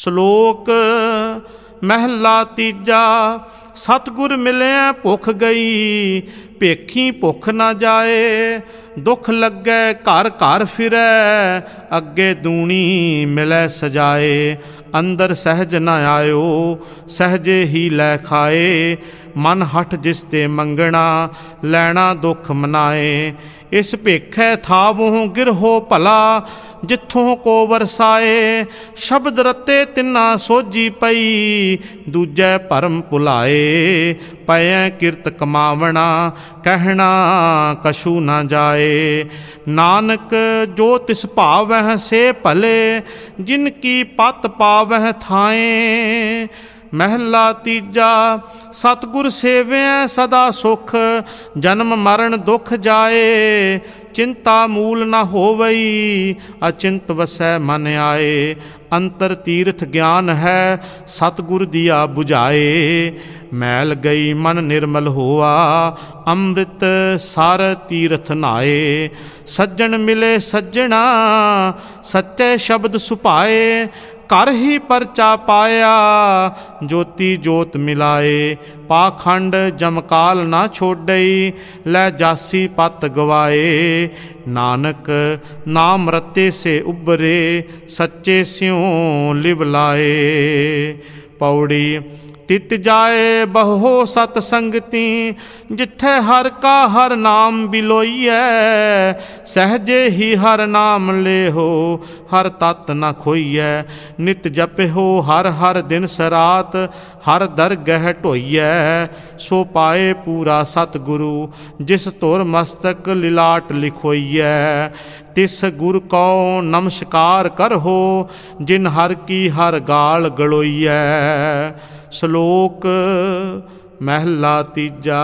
ਸ਼ਲੋਕ ਮਹਿਲਾ ਤੀਜਾ। ਸਤਿਗੁਰ ਮਿਲਿਆ ਭੁੱਖ ਗਈ, ਭੇਖੀ ਭੁੱਖ ਨਾ ਜਾਏ। ਦੁੱਖ ਲੱਗੈ ਘਰ ਘਰ ਫਿਰੈ, ਅੱਗੇ ਦੂਣੀ ਮਿਲੈ ਸਜਾਏ। ਅੰਦਰ ਸਹਿਜ ਨ ਆਇਓ, ਸਹਿਜੇ ਹੀ ਲੈ ਖਾਏ। ਮਨ ਹਠ ਜਿਸ ਤੇ ਮੰਗਣਾ, ਲੈਣਾ ਦੁੱਖ ਮਨਾਏ। ਇਸ ਭੇਖੈ ਥਾਵੋਂ ਗਿਰਹੋ ਭਲਾ, ਜਿੱਥੋਂ ਕੋ ਵਰਸਾਏ। ਸ਼ਬਦ ਰਤੇ ਤਿੰਨਾ ਸੋਝੀ ਪਈ, ਦੂਜੈ ਭਰਮ ਭੁਲਾਏ। ਪਇਐ ਕਿਰਤ ਕਮਾਵਣਾ, ਕਹਿਣਾ ਕਛੂ ਨਾ ਜਾਏ। ਨਾਨਕ ਜੋ ਤਿਸ ਭਾਵਹਿ ਸੇ ਭਲੇ, ਜਿਨ ਕੀ ਪਤ ਪਾਵਹਿ ਥਾਏ। ਮਹਿਲਾ ਤੀਜਾ। ਸਤਿਗੁਰ ਸੇਵਿਐ ਸਦਾ ਸੁਖ, ਜਨਮ ਮਰਨ ਦੁਖ ਜਾਏ। ਚਿੰਤਾ ਮੂਲ ਨਾ ਹੋਵਈ, ਅਚਿੰਤ ਵਸੈ ਮਨ ਆਏ। ਅੰਤਰ ਤੀਰਥ ਗਿਆਨ ਹੈ, ਸਤਿਗੁਰ ਦੀਆ 부ਝਾਏ। ਮੈਲ ਗਈ ਮਨ ਨਿਰਮਲ ਹੋਆ, ਅੰਮ੍ਰਿਤ ਸਰ ਤੀਰਥ ਨਾਏ। ਸੱਜਣ ਮਿਲੇ ਸੱਜਣਾ, ਸੱਚੇ ਸ਼ਬਦ ਸੁਭਾਏ। ਘਰ ਹੀ ਪਰਚਾ ਪਾਇਆ, ਜੋਤੀ ਜੋਤ ਮਿਲਾਏ। ਪਾਖੰਡ ਜਮਕਾਲ ਨਾ ਛੋਡਈ, ਲੈ ਜਾਸੀ ਪਤ ਗਵਾਏ। ਨਾਨਕ ਨਾਮ ਰਤੇ ਸੇ ਉਬਰੇ, ਸੱਚੇ ਸਿਉ ਲਿਵ ਲਾਏ। ਪੌੜੀ। ਤਿਤ ਜਾਏ ਬਹੁ ਸਤ ਸੰਗਤੀ, ਜਿੱਥੇ ਹਰ ਕਾ ਹਰ ਨਾਮ ਬਿਲੋਈਐ। ਸਹਿਜੇ ਹੀ ਹਰ ਨਾਮ ਲੇਹੋ, ਹਰ ਤਤ ਨ ਖੋਈਐ। ਨਿਤ ਜਪਿਓ ਹਰ ਹਰ ਦਿਨ ਸਰਾਤ, ਹਰ ਦਰਗਹਿ ਢੋਈਐ। ਸੋ ਪਾਏ ਪੂਰਾ ਸਤਿਗੁਰੂ, ਜਿਸ ਧੁਰ ਮਸਤਕ ਲਿਲਾਟ ਲਿਖੋਈਐ। ਤਿਸ ਗੁਰ ਕਉ ਨਮਸਕਾਰ ਕਰਹੁ, ਜਿਨ ਹਰ ਕੀ ਹਰ ਗਾਲ ਗਲੋਈਐ। ਸ਼ਲੋਕ ਮਹਿਲਾ ਤੀਜਾ।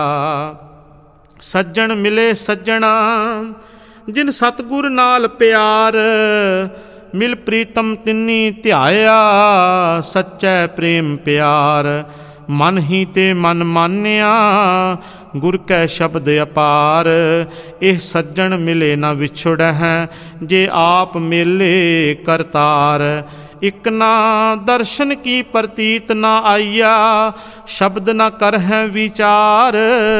ਸੱਜਣ ਮਿਲੇ ਸੱਜਣਾ, ਜਿਨ ਸਤਿਗੁਰ ਨਾਲ ਪਿਆਰ। ਮਿਲ ਪ੍ਰੀਤਮ ਤਿੰਨੀ ਧਿਆਇਆ, ਸੱਚੈ ਪ੍ਰੇਮ ਪਿਆਰ। ਮਨ ਹੀ ਤੇ ਮਨ ਮਾਨਿਆ, ਗੁਰ ਕੈ ਸ਼ਬਦ ਅਪਾਰ। ਇਹ ਸੱਜਣ ਮਿਲੇ ਨਾ ਵਿਛੜਹਿ, ਜੇ ਆਪ ਮੇਲੇ ਕਰਤਾਰ। ਇਕ ਨਾ ਦਰਸ਼ਨ ਕੀ ਪ੍ਰਤੀਤ ਨਾ ਆਈਆ, ਸ਼ਬਦ ਨਾ ਕਰਹਿ ਵਿਚਾਰ।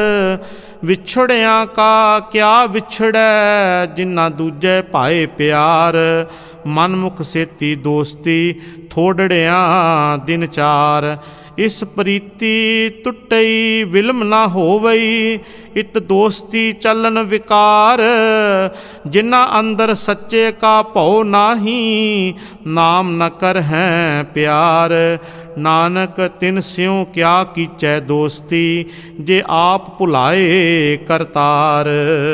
ਵਿਛੜਿਆਂ ਕਾ ਕਿਆ ਵਿਛੜੈ, ਜਿਨ੍ਹਾਂ ਦੂਜੇ ਭਾਏ ਪਿਆਰ। ਮਨਮੁਖ ਸੇਤੀ ਦੋਸਤੀ, ਥੋੜੜਿਆਂ ਦਿਨ ਚਾਰ। ਇਸ ਪ੍ਰੀਤੀ ਟੁੱਟਈ ਵਿਲਮ ਨਾ ਹੋਵਈ, ਇਤ ਦੋਸਤੀ ਚੱਲਨ ਵਿਕਾਰ। ਜਿਨ੍ਹਾਂ ਅੰਦਰ ਸੱਚੇ ਕਾ ਭਉ ਨਾਹੀ, ਨਾਮ ਨ ਕਰਹਿ ਪਿਆਰ। ਨਾਨਕ ਤਿਨ ਸਿਉ ਕਿਆ ਕੀਚੈ ਦੋਸਤੀ, ਜੇ ਆਪ ਭੁਲਾਏ ਕਰਤਾਰ।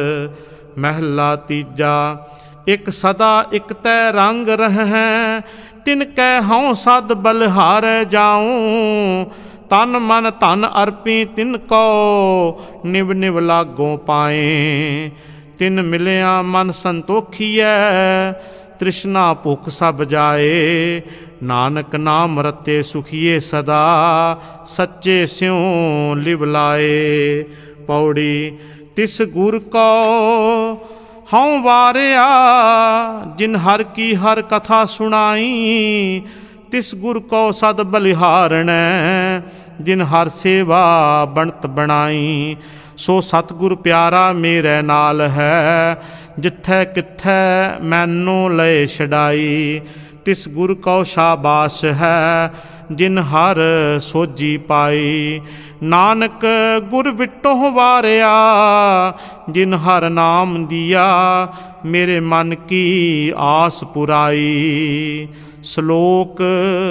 ਮਹਿਲਾ ਤੀਜਾ। ਇਕ ਸਦਾ ਇਕ ਤੈ ਰੰਗ ਰਹਿ, ਤਿਨ ਕੈ ਹਉ ਸਦ ਬਲਿਹਾਰੈ ਜਾਉ। ਤਨ ਮਨ ਧਨ ਅਰਪੀ ਤਿਨ ਕੋ, ਨਿਵ ਨਿਵ ਲਾਗੋਂ ਪਾਏ। ਤਿਨ ਮਿਲਿਆ ਮਨ ਸੰਤੋਖੀਐ, ਤ੍ਰਿਸ਼ਨਾ ਭੁੱਖ ਸਭ ਜਾਏ। ਨਾਨਕ ਨਾਮ ਰਤੇ ਸੁਖੀਏ ਸਦਾ, ਸੱਚੇ ਸਿਉ ਲਿਵ ਲਾਏ। ਪੌੜੀ। ਤਿਸ ਗੁਰ ਕੋ ਹਉ ਵਾਰਿਆ, ਜਿਨ ਹਰ ਕੀ ਹਰ ਕਥਾ ਸੁਣਾਈ। ਤਿਸ ਗੁਰ ਕੋ ਸਦ ਬਲਿਹਾਰਣੈ, ਜਿਨ ਹਰ ਸੇਵਾ ਬਣਤ ਬਣਾਈ। ਸੋ ਸਤਿਗੁਰ ਪਿਆਰਾ ਮੇਰੇ ਨਾਲ ਹੈ, ਜਿੱਥੈ ਕਿੱਥੈ ਮੈਨੂੰ ਲਏ ਛਡਾਈ। ਤਿਸ ਗੁਰ ਕਉ ਸ਼ਾਬਾਸ਼ ਹੈ, ਜਿਨ ਹਰ ਸੋਝੀ ਪਾਈ। ਨਾਨਕ ਗੁਰ ਵਿਟੋਂ ਵਾਰਿਆ, ਜਿਨ ਹਰ ਨਾਮ ਦੀਆ। ਮੇਰੇ ਮਨ ਕੀ ਆਸ ਪੁਰਾਈ। ਸ਼ਲੋਕ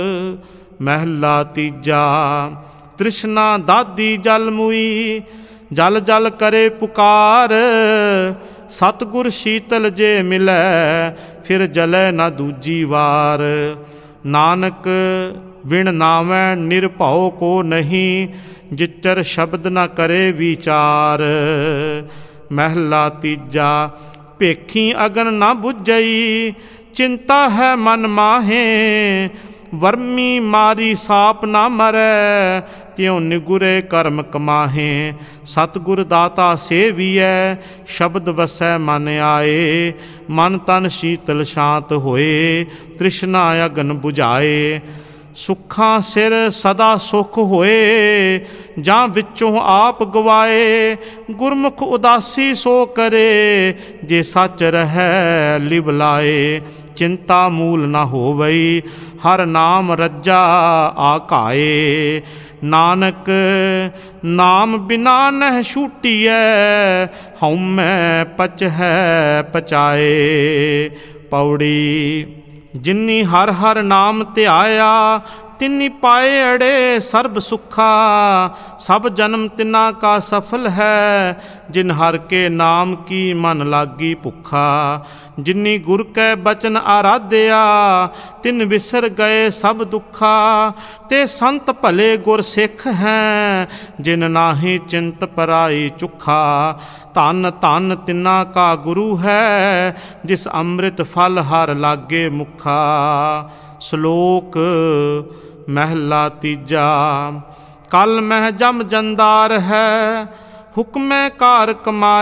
ਮਹਿਲਾ ਤੀਜਾ। ਤ੍ਰਿਸ਼ਨਾ ਦਾਦੀ ਜਲ ਮੁਈ, ਜਲ ਜਲ ਕਰੇ ਪੁਕਾਰ। ਸਤਿਗੁਰ ਸ਼ੀਤਲ ਜੇ ਮਿਲੈ, ਫਿਰ ਜਲੈ ਨਾ ਦੂਜੀ ਵਾਰ। ਨਾਨਕ ਵਿਣ ਨਾਵੈ ਨਿਰਭਉ ਕੋ ਨਹੀਂ, ਜਿਚਰ ਸ਼ਬਦ ਨਾ ਕਰੇ ਵਿਚਾਰ। ਮਹਿਲਾ ਤੀਜਾ। ਭੇਖੀ ਅਗਨ ਨਾ ਬੁਝਈ, ਚਿੰਤਾ ਹੈ ਮਨ ਮਾਹੇ। ਵਰਮੀ ਮਾਰੀ ਸਾਪ ਨਾ ਮਰੈ, ਤਿਉ ਨਿਗੁਰੇ ਕਰਮ ਕਮਾਹੇ। ਸਤਿਗੁਰ ਦਾਤਾ ਸੇਵੀਐ, ਸ਼ਬਦ ਵਸੈ ਮਨ ਆਏ। ਮਨ ਤਨ ਸ਼ੀਤਲ ਸ਼ਾਂਤ ਹੋਏ, ਤ੍ਰਿਸ਼ਨਾ ਅਗਨ ਬੁਝਾਏ। ਸੁੱਖਾਂ ਸਿਰ ਸਦਾ ਸੁਖ ਹੋਏ, ਜਾਂ ਵਿੱਚੋਂ ਆਪ ਗਵਾਏ। ਗੁਰਮੁਖ ਉਦਾਸੀ ਸੋ ਕਰੇ, ਜੇ ਸੱਚ ਰਹਿ ਲਿਵ ਲਾਏ। ਚਿੰਤਾ ਮੂਲ ਨਾ ਹੋਵਈ, ਹਰ ਨਾਮ ਰੱਜਾ ਆਕਾਏ। ਨਾਨਕ ਨਾਮ ਬਿਨਾ ਨਹਿ ਛੂਟੀਐ, ਹਉਮੈ ਪਚਹਿ ਪਚਾਏ। ਪੌੜੀ ਜਿਨੀ ਹਰ ਹਰ ਨਾਮ ਧਿਆਇਆ, ਤਿਨੀ ਪਾਏ ਅੜੇ ਸਰਬ ਸੁਖਾ। ਸਭ ਜਨਮ ਤਿਨਾ ਕਾ ਸਫਲ ਹੈ, ਜਿਨ ਹਰ ਕੇ ਨਾਮ ਕੀ ਮਨ ਲਾਗੀ ਭੁੱਖਾ। ਜਿਨੀ ਗੁਰ ਕੈ ਬਚਨ ਆਰਾਧਿਆ, ਤਿਨ ਵਿਸਰ ਗਏ ਸਭ ਦੁੱਖਾ। ਤੇ ਸੰਤ ਭਲੇ ਗੁਰ ਸਿੱਖ ਹੈ, ਜਿਨ ਨਾਹੀ ਚਿੰਤ ਪਰਾਈ ਚੁੱਖਾ। ਧਨ ਧਨ ਤਿਨਾ ਕਾ ਗੁਰੂ ਹੈ, ਜਿਸ ਅੰਮ੍ਰਿਤ ਫਲ ਹਰ ਲਾਗੇ ਮੁਖਾ। ਸ਼ਲੋਕ ਮਹਿਲਾ ਤੀਜਾ। ਕਲ ਮਹਿ ਜਮ ਜੰਦਾਰ ਹੈ, ਹੁਕਮੈ ਕਾਰ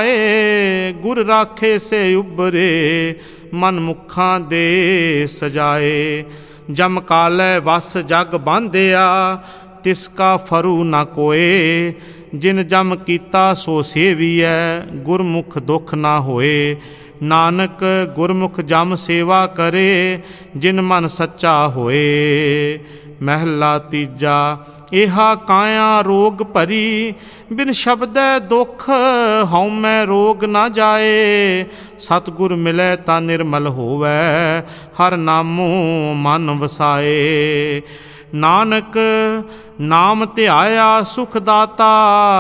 ਕਮਾਏ। ਗੁਰ ਰਾਖੇ ਸੇ ਉਬਰੇ, ਮਨ ਮੁਖਾਂ ਦੇ ਸਜਾਏ। ਜਮ ਕਾਲੈ ਵਸ ਜਗ ਬਾਂਧਿਆ, ਤਿਸ ਕਾ ਫਰੂ ਨਾ ਕੋਏ। ਜਿਨ ਜਮ ਕੀਤਾ ਸੋ ਸੇਵੀਐ, ਗੁਰਮੁਖ ਦੁਖ ਨਾ ਹੋਏ। ਨਾਨਕ ਗੁਰਮੁਖ ਜਮ ਸੇਵਾ ਕਰੇ, ਜਿਨ ਮਨ ਸੱਚਾ ਹੋਏ। ਮਹਿਲਾ ਤੀਜਾ। ਇਹਾ ਕਾਇਆ ਰੋਗ ਭਰੀ, ਬਿਨ ਸ਼ਬਦੈ ਦੁਖ ਹਉਮੈ ਰੋਗ ਨਾ ਜਾਏ। ਸਤਿਗੁਰ ਮਿਲੈ ਤਾਂ ਨਿਰਮਲ ਹੋਵੈ, ਹਰ ਨਾਮੋ ਮਨ ਵਸਾਏ। ਨਾਨਕ ਨਾਮ ਧਿਆਇਆ ਸੁਖ ਦਾਤਾ,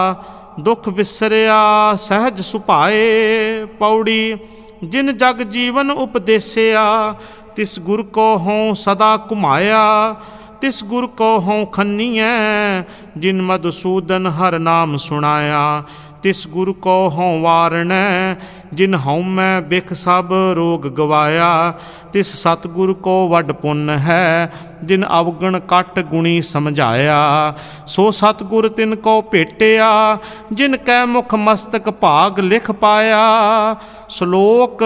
ਦੁਖ ਵਿਸਰਿਆ ਸਹਿਜ ਸੁਭਾਏ। ਪੌੜੀ ਜਿਨ ਜਗ ਜੀਵਨ ਉਪਦੇਸਿਆ, ਤਿਸ ਗੁਰ ਕੋ ਹੋਂ ਸਦਾ ਘੁਮਾਇਆ। ਤਿਸ ਗੁਰ ਕੋ ਹੋਂ ਖੰਨੀਐ, ਜਿਨ ਮਧੂਸੂਦਨ ਹਰ ਨਾਮ ਸੁਣਾਇਆ। ਤਿਸ ਗੁਰ ਕੋ ਹੋਂ ਵਾਰਣੈ, ਜਿਨ ਹਉਮੈ ਬਿਖ ਸਭ ਰੋਗ ਗਵਾਇਆ। ਤਿਸ ਸਤਿਗੁਰ ਕੋ ਵੱਡ ਪੁੰਨ ਹੈ, ਜਿਨ ਅਵਗਣ ਕੱਟ ਗੁਣੀ ਸਮਝਾਇਆ। ਸੋ ਸਤਿਗੁਰ ਤਿਨ ਕੋ ਭੇਟਿਆ, ਜਿਨ ਕੈ ਮੁਖ ਮਸਤਕ ਭਾਗ ਲਿਖ ਪਾਇਆ। ਸ਼ਲੋਕ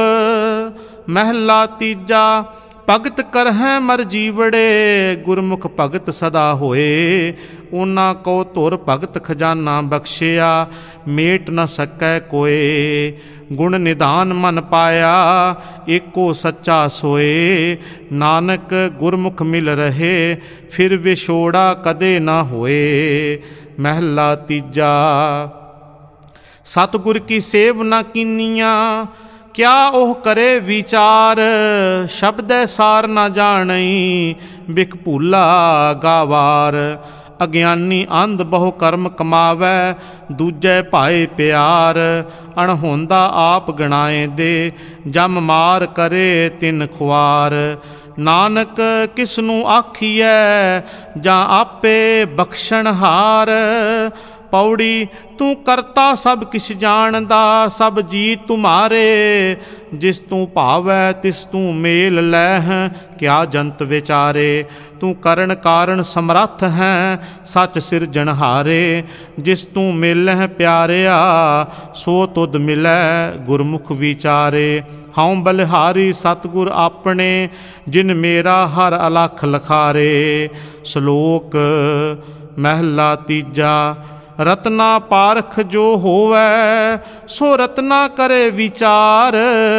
ਮਹਿਲਾ ਤੀਜਾ। ਭਗਤ ਕਰਹਿ ਮਰ ਜੀਵੜੇ, ਗੁਰਮੁਖ ਭਗਤ ਸਦਾ ਹੋਏ। ਉਹਨਾਂ ਕੋ ਧੁਰ ਭਗਤ ਖਜ਼ਾਨਾ ਬਖਸ਼ਿਆ, ਮੇਟ ਨ ਸਕੈ ਕੋਏ। ਗੁਣ ਨਿਧਾਨ ਮਨ ਪਾਇਆ, ਏਕੋ ਸੱਚਾ ਸੋਏ। ਨਾਨਕ ਗੁਰਮੁਖ ਮਿਲ ਰਹੇ, ਫਿਰ ਵਿਛੋੜਾ ਕਦੇ ਨਾ ਹੋਏ। ਮਹਿਲਾ ਤੀਜਾ। ਸਤਿਗੁਰ ਕੀ ਸੇਵ ਨਾ ਕੀਨੀਆਂ, ਕਿਆ ਉਹ ਕਰੇ ਵਿਚਾਰ। ਸ਼ਬਦੈ ਸਾਰ ਨਾ ਜਾਣਈ, ਬਿਖ ਭੂਲਾ ਗਾਵਾਰ। ਅਗਿਆਨੀ ਅੰਧ ਬਹੁ ਕਰਮ ਕਮਾਵੈ, ਦੂਜੈ ਭਾਏ ਪਿਆਰ। ਅਣਹੋਂਦਾ ਆਪ ਗਣਾਏ ਦੇ, ਜਮ ਮਾਰ ਕਰੇ ਤਿਨ ਖੁਆਰ। ਨਾਨਕ ਕਿਸ ਨੂੰ ਆਖੀਐ, ਜਾਂ ਆਪੇ ਬਖਸ਼ਣਹਾਰ। ਪੌੜੀ ਤੂੰ ਕਰਤਾ ਸਭ ਕਿਛ ਜਾਣਦਾ, ਸਭ ਜੀ ਤੁਮਾਰੇ। ਜਿਸ ਤੂੰ ਭਾਵੈ ਤਿਸ ਤੂੰ ਮੇਲ ਲੈਹ, ਕਿਆ ਜੰਤ ਵਿਚਾਰੇ। ਤੂੰ ਕਰਨ ਕਾਰਨ ਸਮਰੱਥ ਹੈ, ਸੱਚ ਸਿਰਜਣਹਾਰੇ। ਜਿਸ ਤੂੰ ਮਿਲਹਿ ਪਿਆਰਿਆ, ਸੋ ਤੁਧ ਮਿਲੈ ਗੁਰਮੁਖ ਵਿਚਾਰੇ। ਹਉ ਬਲਿਹਾਰੀ ਸਤਿਗੁਰ ਆਪਣੇ, ਜਿਨ ਮੇਰਾ ਹਰ ਅਲਖ ਲਖਾਰੇ। ਸ਼ਲੋਕ ਮਹਿਲਾ ਤੀਜਾ। ਰਤਨਾ ਪਾਰਖ ਜੋ ਹੋਵੈ, ਸੋ ਰਤਨਾ ਕਰੇ ਵਿਚਾਰ।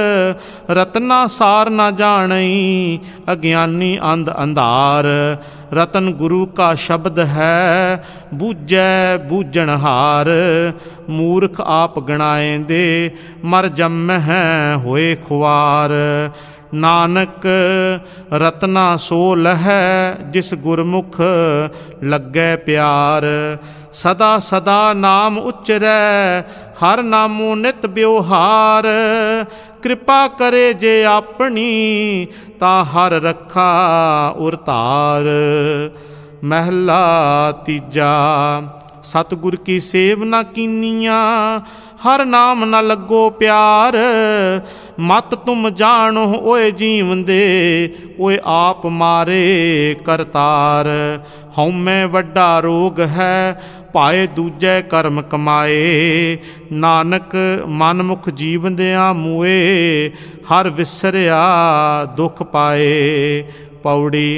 ਰਤਨਾ ਸਾਰ ਨਾ ਜਾਣਈ, ਅਗਿਆਨੀ ਅੰਧ ਅੰਧਾਰ। ਰਤਨ ਗੁਰੂ ਕਾ ਸ਼ਬਦ ਹੈ, ਬੂਝੈ ਬੂਝਣਹਾਰ। ਮੂਰਖ ਆਪ ਗਣਾਏ ਦੇ, ਮਰ ਜੰਮਹਿ ਹੋਏ ਖੁਆਰ। ਨਾਨਕ ਰਤਨਾ ਸੋ ਲਹੈ, ਜਿਸ ਗੁਰਮੁਖ ਲੱਗੈ ਪਿਆਰ। ਸਦਾ ਸਦਾ ਨਾਮ ਉਚਰੈ, ਹਰ ਨਾਮੋ ਨਿਤ ਬਿਵਹਾਰ। ਕਿਰਪਾ ਕਰੇ ਜੇ ਆਪਣੀ, ਤਾਂ ਹਰ ਰੱਖਾ ਉਰਤਾਰ। ਮਹਿਲਾ ਤੀਜਾ। ਸਤਿਗੁਰ ਕੀ ਸੇਵ ਨਾ ਕੀਨੀਆਂ, ਹਰ ਨਾਮ ਨਾ ਲੱਗੋ ਪਿਆਰ। ਮਤ ਤੁਮ ਜਾਣੋ ਓਏ ਜੀਵੰਦੇ, ਓਏ ਆਪ ਮਾਰੇ ਕਰਤਾਰ। ਹਉਮੈ ਵੱਡਾ ਰੋਗ ਹੈ, ਭਾਏ ਦੂਜੈ ਕਰਮ ਕਮਾਏ। ਨਾਨਕ ਮਨ ਮੁਖ ਜੀਵੰਦਿਆਂ ਮੂਏ, ਹਰ ਵਿਸਰਿਆ ਦੁਖ ਪਾਏ। ਪੌੜੀ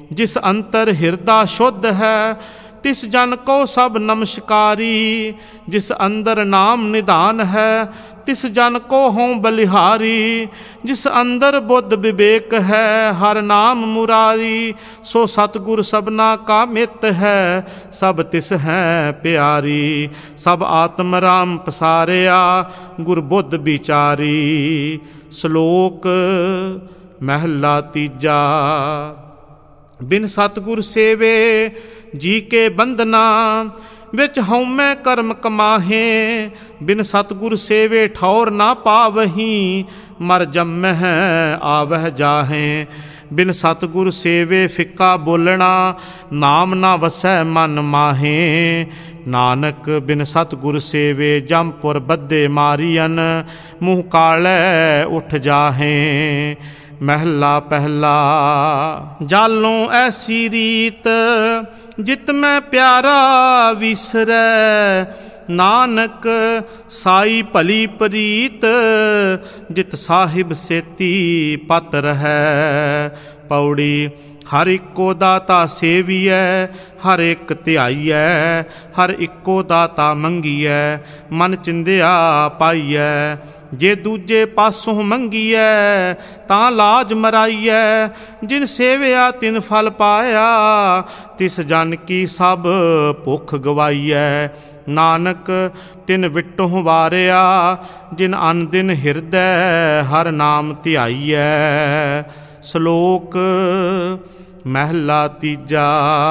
जिस अंतर हिरदा शुद्ध है तिस जन को सब नमस्कारी। जिस अंदर नाम निधान है तिस जन को हों बलिहारी। जिस अंदर बुद्ध विवेक है हर नाम मुरारी। सो सतगुर सबना का मित है सब तिस हैं प्यारी। सब आत्म राम पसारिया गुर बुद्ध विचारी। श्लोक महला तीजा। बिन सतगुर सेवे जी के बंधना विच हउमै कर्म कमाहे। बिन सतगुर सेवे ठौर ना पावही मर जम्मह आवह जाहे। बिन सतगुर सेवे फिक्का बोलना नाम ना वसै मन माहे। नानक बिन सतगुर सेवे जमपुर बद्दे मारियन मुँह काले उठ जाहे। महला पहला। जालों ऐसी रीत जित मैं प्यारा विसरै। नानक साई भली प्रीत जित साहिब सेती पत रहै। पौड़ी हर इको दाता सेवियै हर एक ध्याइयै। हर इको दाता मंगीयै मन चिंदिया पाईयै। जे दूजे पासों मंगीयै तां लाज मराईयै। जिन सेविया तिन फल पाया तिस जन की सब भुख गवाईयै। नानक तिन विटों वारिया जिन अन दिन हिरदै हर नाम ध्याईयै। श्लोक महला तीजा।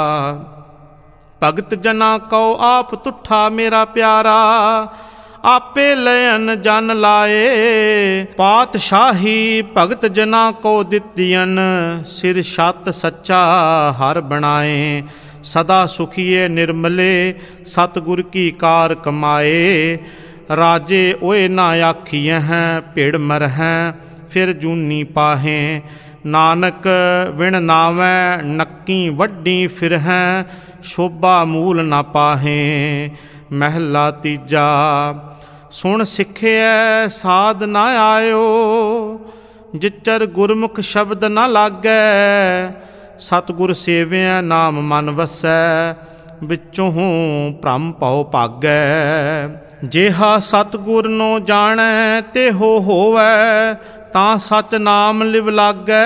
भगत जना को आप तुठा मेरा प्यारा। आपे लयन जन लाए। पातशाही भगत जना को दितियन सिर छत सच्चा हर बनाए। सदा सुखिए निर्मले सतगुर की कार कमाए। राजे ओए ना आखिए हैं भिड़ मरहें फिर जूनी पाहें। नानक विण नावै नक्की वड्डी फिरहें शोभा मूल ना पाहें। महला तीजा। सुन सिखिए साध ना आयो जिचर गुरमुख शब्द ना लागै। सतगुर सेविया नाम मन वसै विचों भ्रम पाओ भागै। जेहा सतगुर नो जाणै तेहो होवै तां सच नाम लिव लागै।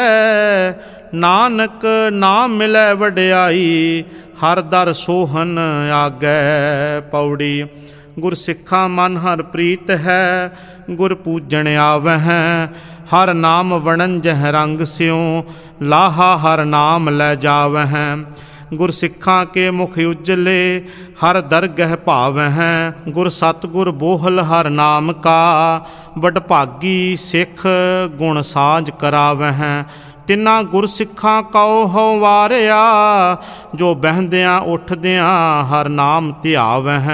नानक नाम मिलै वड्याई हर दर सोहन आगै। पौड़ी गुर सिक्खा मन हर प्रीत है गुर पूजन आवह। हर नाम वणंजह रंग स्यों लाहा हर नाम लै जावह। गुर सिक्खा के मुख उजले हर दरगह भावह। गुर सतगुर बोहल हर नाम का वडभागी सिख गुण साझ करावह। तिना गुर सिक्खा कौ हो वारिया जो बहंदियां उठदियां हर नाम ध्यावह।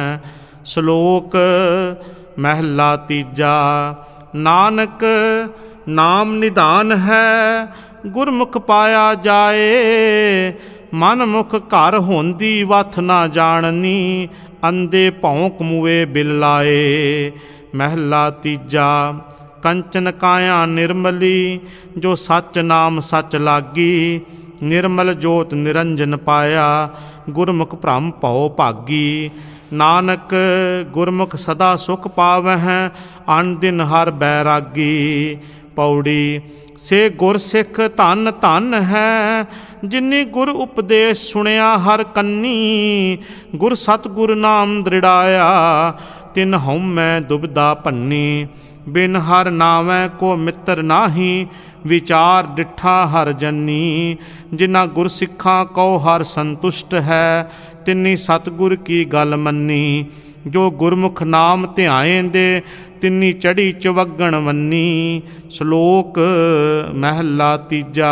श्लोक महला तीजा। नानक नाम निधान है गुरमुख पाया जाए। मन मुख घर होंदी वथ ना जाननी अंधे भौंक मुए बिलाए। महला तीजा। कंचन काया निर्मली जो सच नाम सच लागी। निर्मल जोत निरंजन पाया गुरमुख भ्रम भौ भागी। नानक गुरमुख सदा सुख पावह अन दिन हर बैरागी। पौड़ी से गुर सिख धन धन है जिन्नी गुर उपदेश सुनिया हर कन्नी। गुर सतगुर नाम दृढ़ाया तिन हउमै दुबदा भन्नी। बिन हर नावै को मित्र नाही विचार डिठा हर जन्नी। जिन्ना गुर सिखा को हर संतुष्ट है तिन्नी सतगुर की गल मन्नी। जो गुरमुख नाम ध्याएंदे तिन्नी चढ़ी चवगण वन्नी। श्लोक महला तीजा।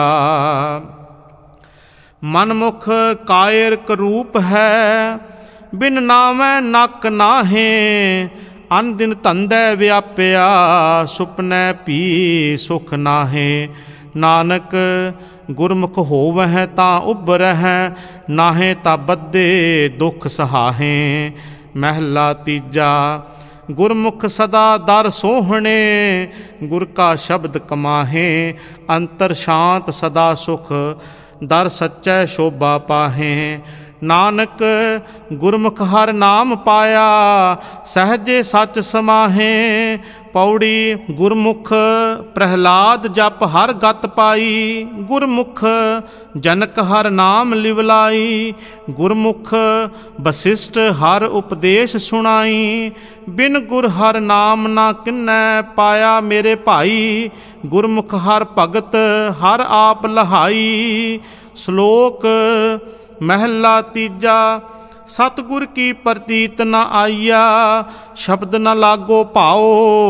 मनमुख कायर करूप है बिन नावै नक नाहे। अन दिन धंधै व्यापिया सुपनै पी सुख नाहे। नानक गुरमुख होवह तां उबरह नाहे तां बद्दे दुख सहाहे। महला तीजा। गुरमुख सदा दर सोहणे गुर का शब्द कमाहे। अंतर शांत सदा सुख दर सच्चै शोभा पाहें। नानक गुरमुख हर नाम पाया, सहजे सच समाहें। पौड़ी गुरमुख प्रहलाद जप हर गत पाई, गुरमुख जनक हर नाम लिवलाई। गुरमुख वशिष्ठ हर उपदेश सुनाई, बिन गुर हर नाम ना किन्नै पाया मेरे भाई। गुरमुख हर भगत हर आप लहाई। श्लोक महला तीजा। सतगुर की प्रतीत न आईया, शब्द न लागो भाओ।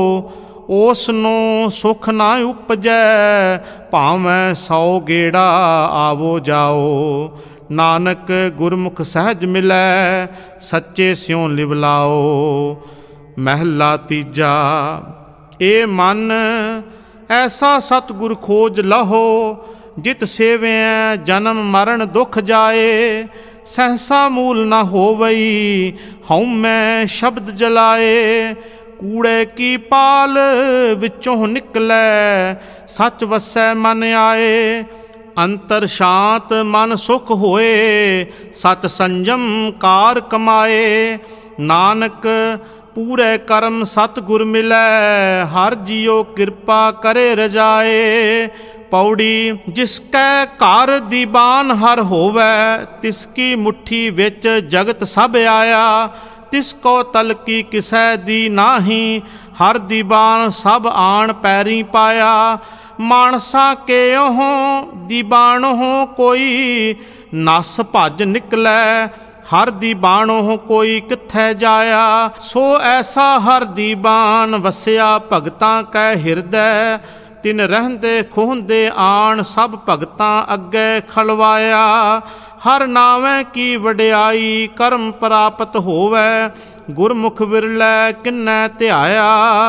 ओसनो सुख न उपजै, भावें 100 गेड़ा आवो जाओ। नानक गुरमुख सहज मिलै, सच्चे स्यों लिवलाओ। महला तीजा। ए मन ऐसा सतगुर खोज लहो, जित सेवैं जन्म मरण दुख जाए। सहसा मूल न होवई, हउमै शब्द जलाए। कूड़े की पाल विचों निकलै, सच वसै मन आए। अंतर शांत मन सुख होए, सच संजम कार कमाए। नानक पूरे कर्म सतगुर मिलै, हर जियो कृपा करे रजाए। पौड़ी जिसकै घर दीवान हर होवै, तिसकी मुट्ठी विच जगत सब आया। तिसको तलकी किसै दी नाही, हर दीवान सब आन पैरी पाया। मानसा के ओहों दीवानों कोई, नस भज निकलै हर दीवानों कोई कित्थे जाया। सो ऐसा हर दीवान वसिया भगतां कै हिरदै। तिन रहंदे खोहंदे आन सब भगतां अग्गे खलवाया। हर नावें की वडियाई कर्म प्राप्त होवै, गुरमुख विरलै किन्नै ध्याया।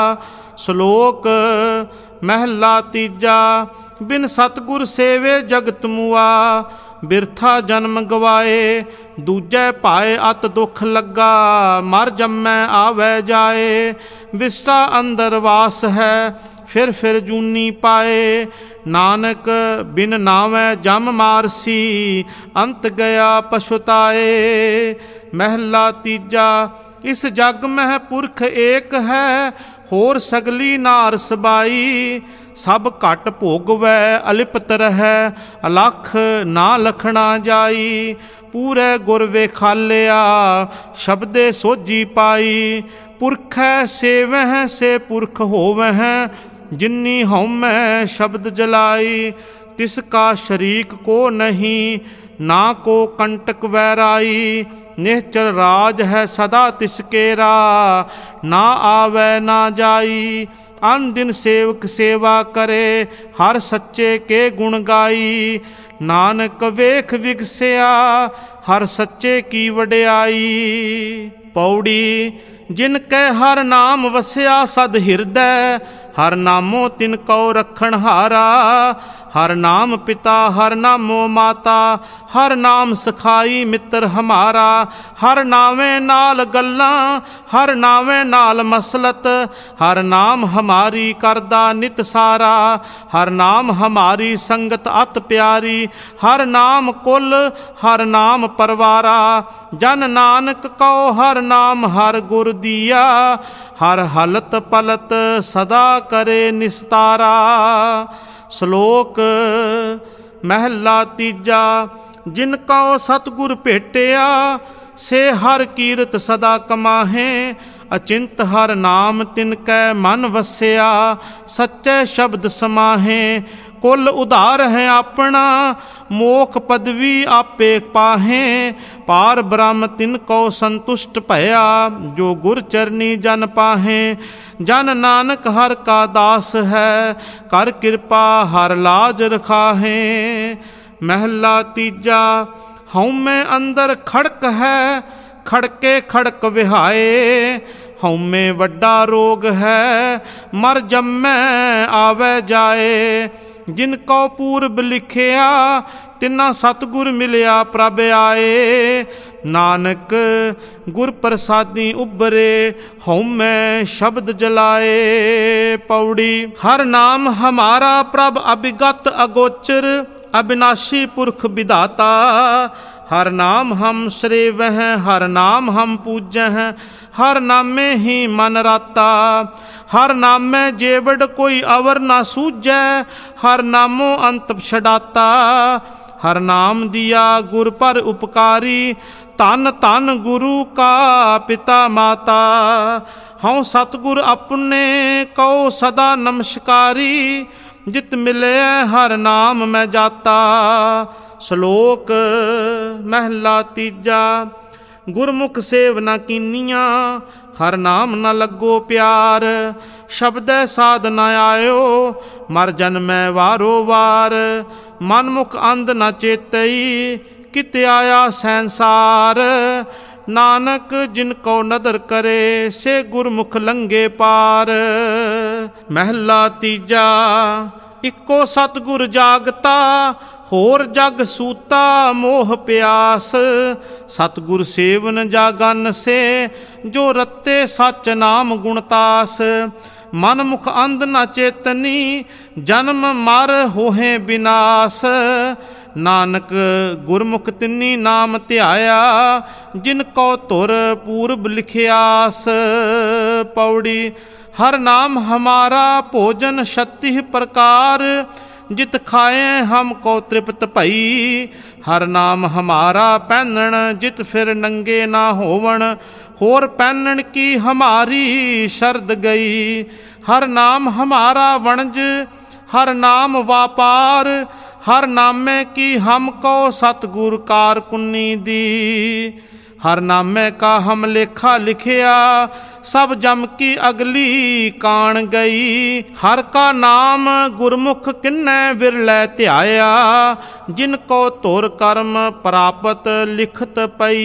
श्लोक महला तीजा। बिन सतगुर सेवे जगत मुआ, बिरथा जन्म गवाए। दूजै पाए अत दुख लगा, मर जम्मै आवे जाए। विष्टा अंदर वास है, फिर जूनी पाए। नानक बिन नावै जम मारसी, अंत गया पछुताए। महला तीजा। इस जग में पुरख एक है, होर सगली नार सबाई। सब घट भोगवै अलिपत रहै, अलख ना लखना जाई। पूरे गुर वेखालिया, शब्दे सोझी पाई। पुरखै सेवह से पुरख होवह, जिन्नी हउमै शब्द जलाई। तिसका शरीक को नहीं, ना को कंटक वैराई। निश्चर राज है सदा तिसकेरा, ना आवे ना जाई। अन दिन सेवक सेवा करे, हर सच्चे के गुण गाई। नानक वेख विगसिया, हर सच्चे की वडियाई। पौड़ी जिनकै हर नाम वसिया सद हिरदै, हर नामो तिनको रखण हारा। हर नाम पिता हर नामो माता, हर नाम सखाई मित्र हमारा। हर नावे नाल गल्लां, हर नावे नाल मसलत। हर नाम हमारी करदा नित सारा, हर नाम हमारी संगत अत प्यारी। हर नाम कुल हर नाम परवारा, जन नानक को हर नाम हर गुर दिया। हर हलत पलत सदा करे निस्तारा। श्लोक महला तीजा। जिनको सतगुर भेटिया, से हर कीरत सदा कमाहे। अचिंत हर नाम तिनकै मन वसिया, सच्चे शब्द समाहे। कुल उधार है अपना, मोख पदवी आपे पाहे। पार ब्रह्म तिनको संतुष्ट भया, जो गुर चरनी जन पाहे। जन नानक हर का दास है, कर कृपा हर लाज रखाहे। महला तीजा। हउमै अंदर खड़क है, खड़के खड़क विहाए। हउमै वड्डा रोग है, मर जम्मै आवे जाए। जिनको पूर्व लिखिया, तिना सतगुर मिलिया प्रभ आए। नानक गुर प्रसादी उबरे, हउमै शब्द जलाए। पौड़ी हर नाम हमारा प्रभ अभिगत अगोचर। अविनाशी पुरख विधाता। हर नाम हम श्रेवह, हर नाम हम पूजह, हर नामे ही मन राता। हर नामै जेवड़ कोई अवर ना सूझै, हर नामो अंत छड़ाता। हर नाम दिया गुर पर उपकारी, धन धन गुरु का पिता माता। हऊँ सतगुर अपने कहो सदा नमस्कारी, जित मिले हर नाम मैं जाता। श्लोक महला तीजा। गुरमुख सेव न कीनिया, हर नाम न लगो प्यार। शब्दै साध न आयो, मर जन्मै वारो वार। मनमुख अंध न चेतई, कित आया संसार। नानक जिनको नदर करे, से गुरमुख लंघे पार। महला तीजा। इको सतगुर जागता, होर जग सूता मोह प्यास। सतगुर सेवन जागन से, जो रत्ते सच नाम गुणतास। मन मुख अंध न चेतनी, जन्म मर होहे विनाश। नानक गुरमुख तिन्नी नाम ध्याया, जिनको तुर पूर्व लिखियास। पौड़ी। हर नाम हमारा भोजन छत्तीस प्रकार, जित खाए हमको तृप्त भई। हर नाम हमारा पहनन, जित फिर नंगे ना होवन। होर पहनन की हमारी शर्त गई। हर नाम हमारा वणज, हर नाम व्यापार। हर नामे की हमको सतगुर कार कुन्नी दी। हर नामे का हम लेखा लिखिया, सब जम की अगली कान गई। हर का नाम गुरमुख किन्ने विरलै ध्याया, जिनको तुर कर्म प्राप्त लिखत पई।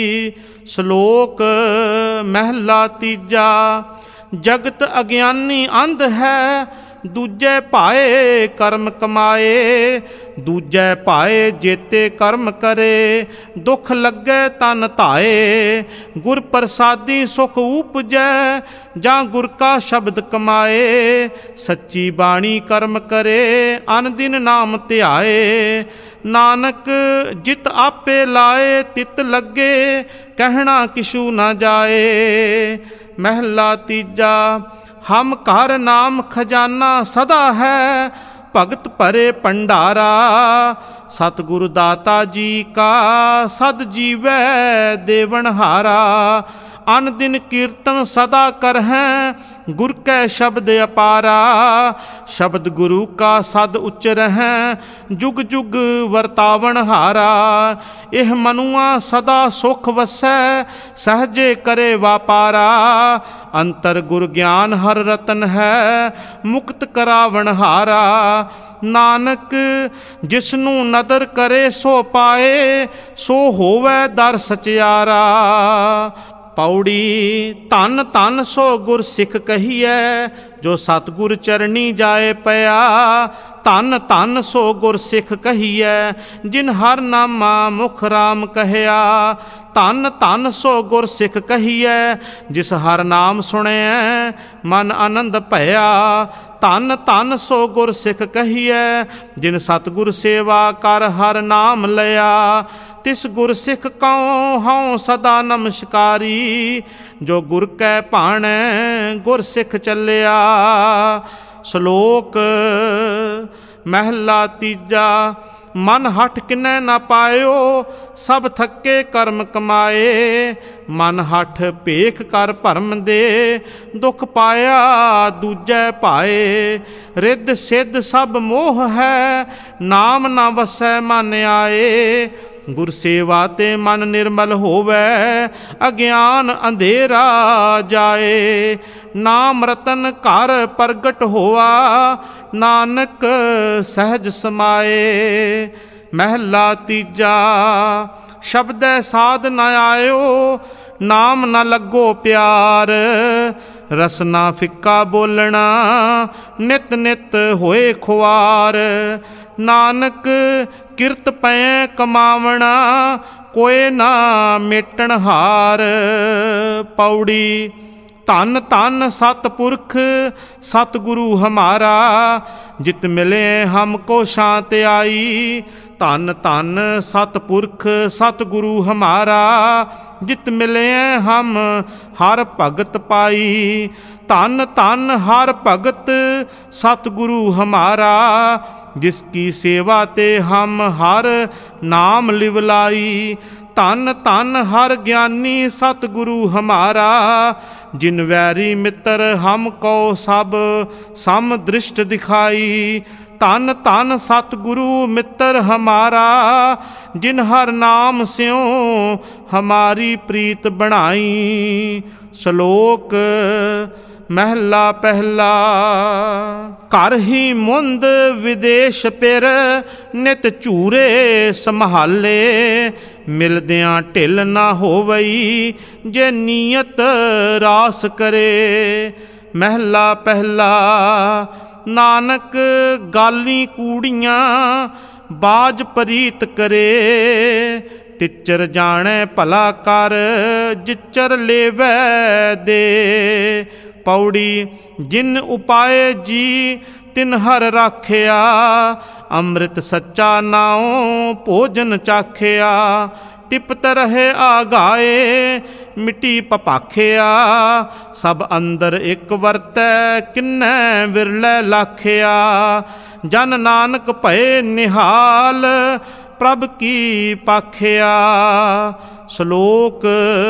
श्लोक महला तीजा। जगत अज्ञानी अंध है, दूजे पाए कर्म कमाए। दूजे पाए जेते कर्म करे, दुख लगे तन धाए। गुर प्रसादी सुख उपजै, जां गुर का शब्द कमाए। सच्ची बाणी कर्म करे, अन दिन नाम ध्याए। नानक जित आपे लाए, तित लगे, कहना किशु न जाए। महला तीजा। हम घर नाम खजाना सदा है, भगत भरे भंडारा। सतगुरु दाता जी का सद जीवै देवनहारा। अन दिन कीर्तन सदा करहैं, गुर कै शब्द अपारा। शब्द गुरु का सद उच्च रहैं, जुग जुग वर्तावन हारा। एह मनुआ सदा सुख वसै, सहजे करे वापारा। अंतर गुर ज्ञान हर रतन है, मुक्त करावन हारा। नानक जिसनू नदर करे सो पाए, सो होवै दर सचियारा। पौड़ी। धन धन सो गुर सिख कहिए, जो सतगुर चरनी जाए पया। धन धन सो गुर सिख कहिए, जिन हर नामा मुख राम कहया। धन धन सो गुर सिख कहिए, जिस हर नाम सुने मन आनंद भया। धन धन सो गुर सिख कहिए, जिन सतगुर सेवा कर हर नाम लिया। तिस गुर सिख कौं हऊँ सदा नमस्कारी, जो गुर कै भाणै गुर सिख चलिया। श्लोक महला तीजा। मन हठ किनै न पायो, सब थके कर्म कमाए। मन हठ भेख कर भरम दे, दुख पाया दूजै पाए। रिद्ध सिद्ध सब मोह है, नाम न वसै मन आए। गुर सेवा ते मन निर्मल होवै, अज्ञान अंधेरा जाए। नाम रतन घर प्रगट होआ, नानक सहज समाए। महला तीजा। शब्दै साध न आयो, नाम न लगो प्यार। रसना फिक्का बोलना, नित नित होए खुआर। नानक किरत पै कमावना, कोई ना मेटन हार। पौड़ी। ਧੰਨ ਧੰਨ सतपुरख सतगुरु हमारा, जित मिले हमको शांत आई। धन धन सतपुरख सतगुरु हमारा, जित मिले हम हर भगत पाई। धन धन हर भगत सतगुरु हमारा, जिसकी सेवा ते हम हर नाम लिवलाई। धन धन हर ज्ञानी सतगुरु हमारा, जिन वैरी मित्र हमको सब सम दृष्ट दिखाई। धन धन सतगुरु मित्र हमारा, जिन हर नाम स्यों हमारी प्रीत बनाई। श्लोक महला पहला। घर ही मुंद विदेश पिर, नित झूरे संभाले। मिलदियां ढिल ना होवई, जे नीयत रास करे। महला पहला। नानक गाली कूड़ियां बाज परीत करे। टिचर जाने भला कर, जिचर लेवै दे। पौड़ी जिन उपाय जी तिन हर राखिया। अमृत सच्चा नाओ भोजन चाखिया। टिपत रहे आगाए मिट्टी पपाखिया। सब अंदर एक वरतै किन्नै विरलै लाखिया। जन नानक भये निहाल प्रभ की पाखिया। श्लोक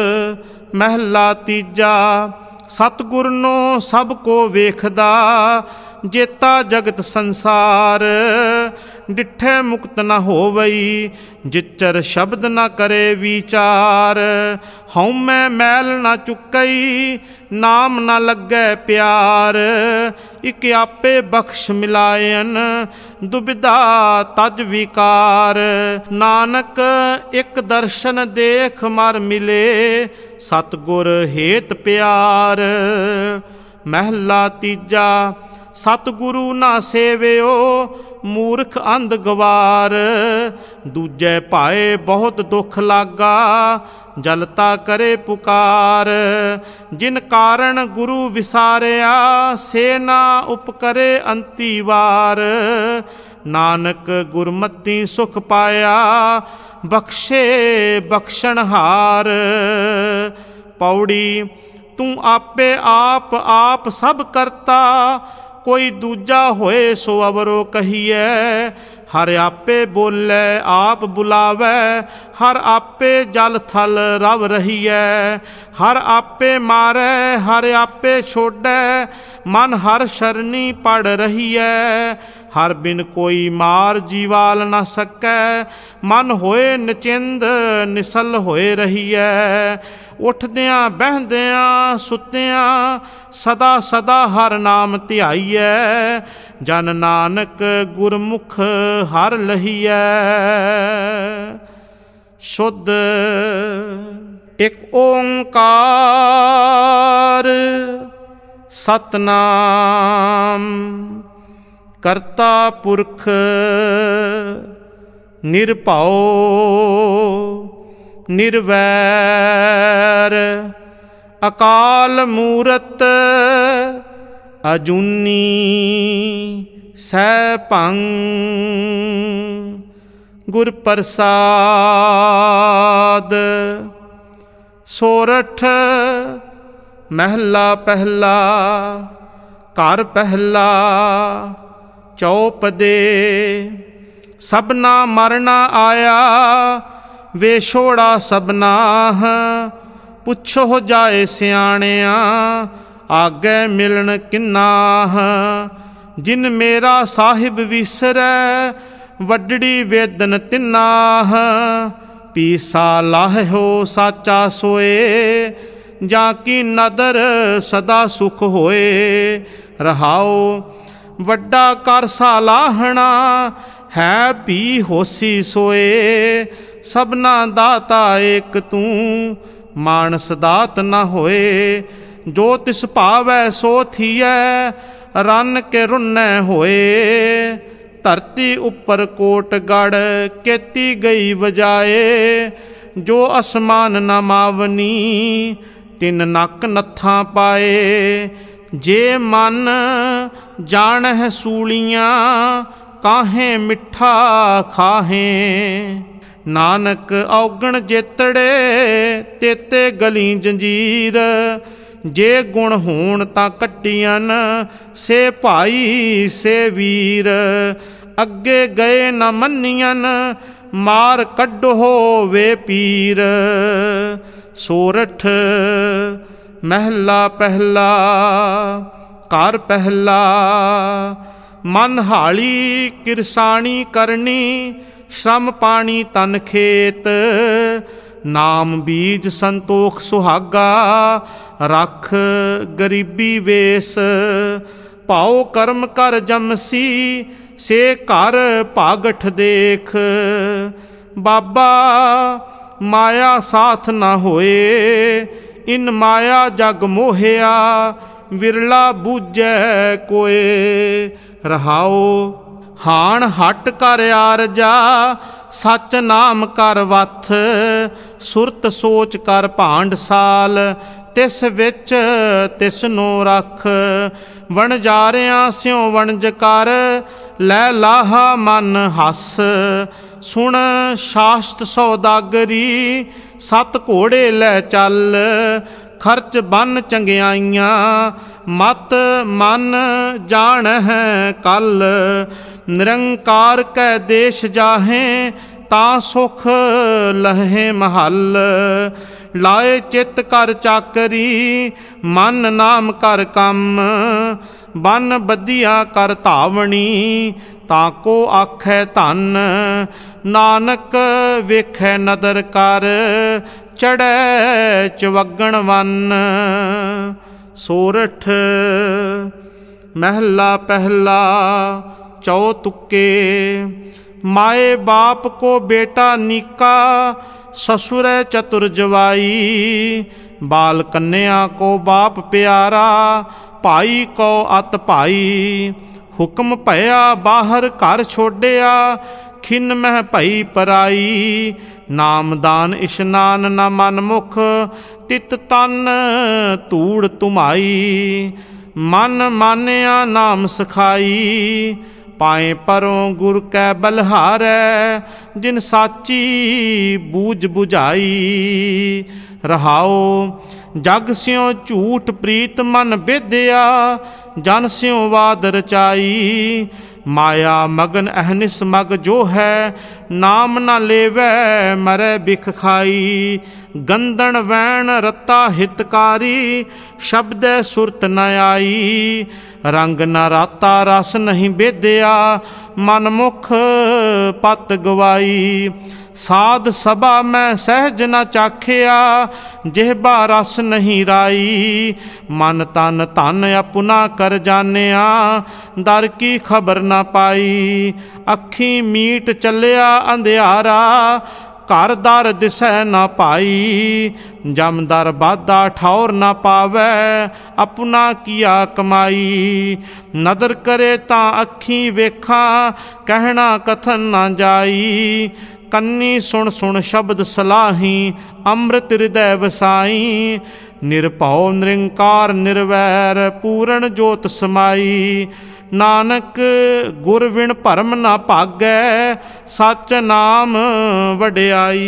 महला तीजा। सतगुर नो सब को वेखदा, जेता जगत संसार। डिठे मुक्त न होवई, जिचर शब्द न करे विचार। हउमै मैल न चुकई, नाम न लगे प्यार। इक आपे बख्श मिलायन, दुविधा तज विकार। नानक एक दर्शन देख मर मिले, सतगुर हेत प्यार। महला तीजा। सतगुरु ना सेवियो, मूर्ख अंध गवार। दूजे पाए बहुत दुख लागा, जलता करे पुकार। जिन कारण गुरु विसारिया, से ना उपकरे अंती वार। नानक गुरमति सुख पाया, बख्शे बख्शनहार। पौड़ी तू आपे आप आप सब करता, कोई दूजा होए सो अवरो कहिए। हर आपे बोले आप बुलावे, हर आपे जल थल रव रहीए। हर आपे मारे हर आपे छोड़े, मन हर शरणी पड़ रहीए। हर बिन कोई मार जीवाल न सकै, मन होए निचिंद निसल होए रहीए। उठदियां बहदियां सुतियां, सदा सदा हर नाम ध्याईए। जन नानक गुरमुख हर लहीए। शुद्ध एक ओंकार सतनाम। करता पुरख निरभौ निर्वैर। अकाल मूरत अजूनी सैभं। गुर प्रसाद। सोरठ महला पहला। घर पहला चौपदे। सबना मरना आया, वे छोड़ा सबनाह। पुछो जाए सियाणिया, आगे मिलन किन्नाह। जिन मेरा साहिब विसरै, वड्डी वेदन तिन्नाह। पीसा लाहो साचा सोए, जाकी नदर सदा सुख होए। रहाओ वड्डा कर सालाहना, है भी होसी सोए। सबना दाता एक तू, मानस दात न होए। जो तिस भावै सो थियै, रन के रुन्नै होए। धरती उपर कोट गढ़, केती गई बजाए। जो असमान न मावनी, ਤਿਨ ਨੱਕ ਨੱਥਾਂ ਪਾਏ। ਜੇ ਮਨ ਜਾਣਹਿ ਸੂਲੀਆਂ ਕਾਹੇ ਮਿੱਠਾ ਖਾਹੇ। ਨਾਨਕ ਔਗਣ ਜੇਤੜੇ ਤੇਤੇ ਗਲੀ ਜੰਜੀਰ। ਜੇ ਗੁਣ ਹੋਣ ਤਾਂ ਕੱਟੀਆਂ ਸੇ ਭਾਈ ਸੇ ਵੀਰ। ਅੱਗੇ ਗਏ ਨਾ ਮੰਨੀਆਂ ਮਾਰ ਕੱਢੋ ਵੇ ਪੀਰ। ਸੋਰਠ ਮਹਿਲਾ ਪਹਿਲਾ। ਘਰ ਪਹਿਲਾ। ਮਨ ਹਾਲੀ ਕਿਰਸਾਣੀ ਕਰਨੀ ਸ਼ਰਮ ਪਾਣੀ ਤਨ ਖੇਤ। ਨਾਮ ਬੀਜ ਸੰਤੋਖ ਸੁਹਾਗਾ ਰੱਖ ਗਰੀਬੀ ਵੇਸ। ਭਾਉ ਕਰਮ ਕਰ ਜਮਸੀ ਸੇ ਘਰ ਭਾਗਠ ਦੇਖ। ਬਾਬਾ ਮਾਇਆ ਸਾਥ ਨਾ ਹੋਏ ਇਨ ਮਾਇਆ ਜਗ ਮੋਹਿਆ। ਵਿਰਲਾ ਬੂਝੈ ਕੋਏ ਰਹਾਓ। ਹਾਣ ਹਟ ਕਰ ਆਰਜਾ ਸੱਚ ਨਾਮ ਕਰ ਵਥ। ਸੁਰਤ ਸੋਚ ਕਰ ਭਾਂਡ ਸਾਲ ਤਿਸ ਵਿੱਚ ਤਿਸ ਨੂੰ ਰੱਖ। ਵਣਜਾਰਿਆਂ ਸਿਉ ਵਣਜ ਕਰ ਲੈ ਲਾਹਾ ਮਨ ਹੱਸ। ਸੁਣ ਸ਼ਾਸਤ ਸੌਦਾਗਰੀ ਸੱਤ ਘੋੜੇ ਲੈ ਚੱਲ। ਖਰਚ ਬੰਨ ਚੰਗਿਆਈਆਂ ਮਤ ਮਨ ਜਾਣ ਹੈ ਕੱਲ। ਨਿਰੰਕਾਰ ਕੈ ਦੇਸ਼ ਜਾਹੇ ਤਾਂ ਸੁਖ ਲਹੇ ਮਹੱਲ। ਲਾਏ ਚਿੱਤ ਕਰ ਚਾਕਰੀ ਮਨ ਨਾਮ ਕਰ ਕੰਮ। ਬਨ ਬੱਧੀਆਂ ਕਰ ਧਾਵਣੀ ਤਾਂ ਕੋ ਆਖੈ ਧਨ। ਨਾਨਕ ਵੇਖੈ ਨਦਰ ਕਰ ਚੜ੍ਹੈ ਚਵਗਣ ਵਨ। ਸੋਰਠ ਮਹਿਲਾ ਪਹਿਲਾ। ਚੌ ਤੁਕੇ। माए बाप को बेटा नीका, ससुर चतुर जवाई। बाल कन्या को बाप प्यारा, भाई को अत भाई। हुक्म भया बाहर घर छोड़िया, खिन मह भई पराई। नामदान इशनान न मन मुख, तित तन धूड़ तुमाई। मन मानिया नाम सखाई, पाए परों गुर कै बलहारै। जिन साची बूझ बुझाई, रहाओ जग स्यों झूठ प्रीत मन बेदया। जन स्यों वाद रचाई, माया मगन अहनिस मग जो है। नाम न लेवै मरै बिख खाई। गंदन वैन रत्ता हितकारी, शब्द सुरत न आई। रंग न राता रस नहीं बेदया, मन मुख पत गवाई। साध सभा मैं सहज न चाखिया, जिहबा रस नहीं राई। मन तन धन अपना कर जानिया, दर की खबर न पाई। अखी मीट चलिया अंधियारा, घर दर दिसै न पाई। जमदर बाधा ठौर न पावै, अपना किया कमाई। नदर करे तां अखी वेखा, कहना कथन न जाई। कन्नी सुन सुन शब्द सलाही, अमृत हृदय वसाई। निरभौ निरंकार निर्वैर, पूर्ण जोत समाई। नानक गुर विण भरम न भागै, सच नाम वड्याई।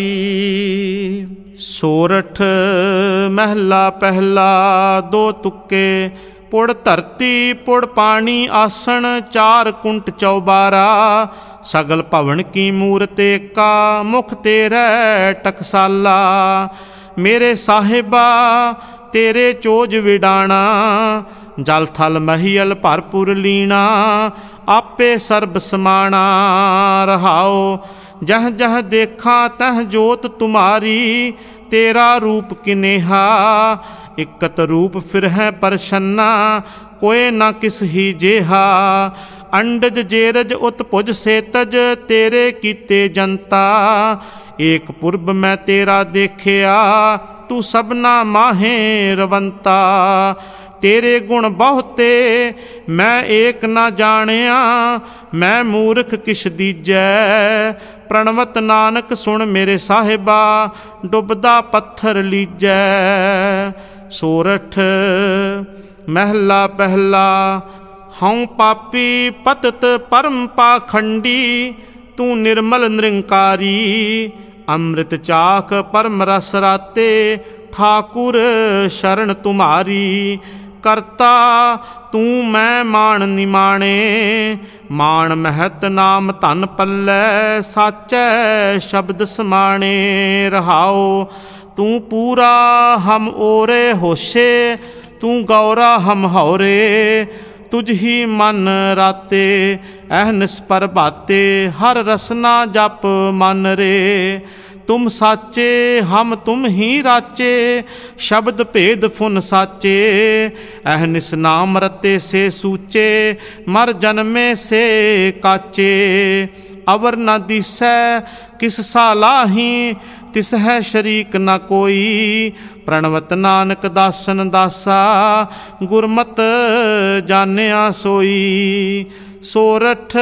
सोरठ महला पहला। दो तुक्के। पुड़ धरती पुड़ पानी आसन, चार कुंट चौबारा। सगल भवन की मूरत एका, मुख तेरै टकसाला। मेरे साहिबा तेरे चोज विडाणा, जल थल महियल भरपुर लीना। आपे सर्ब समाना, रहाओ जह जह देखा तह जोत तुम्हारी। तेरा रूप किनेहा, इकत रूप फिर है परछन्ना। कोय न किस ही जेहा। अंडज जेरज उत्पुज सेतज, तेरे कीते जनता। एक पुरब मैं तेरा देखिया, तू सबना माहे रवंता। तेरे गुण बहुते मैं एक न जानिया, मैं मूर्ख किश दीजै। प्रणवत नानक सुन मेरे साहिबा, डुबदा पत्थर लीजै। सोरठ महला पहला। हऊँ पापी पतित परम पाखंडी, तू निर्मल निरंकारी। अमृत चाख परम रस राते, ठाकुर शरण तुम्हारी। करता तू मैं मान निमाणे, मान महत नाम धन पल्लै। साचै शब्द समाणे रहाओ, तू पूरा हम ओरे होशे। तू गौरा हम हौरे, तुझ ही मन राते। अहनिस प्रभाते, हर रसना जप मन रे। तुम साचे हम तुम ही राचे, शब्द भेद फुन साचे। अहनिस नाम रते से सूचे, मर जन्मे से काचे। अवर न दिसै किस सालाही, तिस है शरीक न कोई। प्रणवत नानक दासन दासा, गुरमत जानिया सोई। सोरठ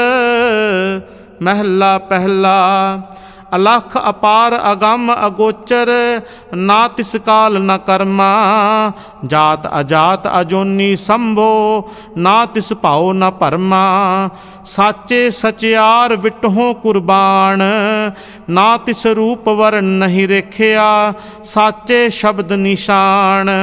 महला पहला। अलख अपार अगम अगोचर, ना तिस काल न कर्मा। जात अजात अजोनी संभो, ना तिस पाओ न परमा। साचे सचियार विटहों कुर्बान, ना तिस रूप वर्ण नहीं रेखिया। साचे शब्द निशान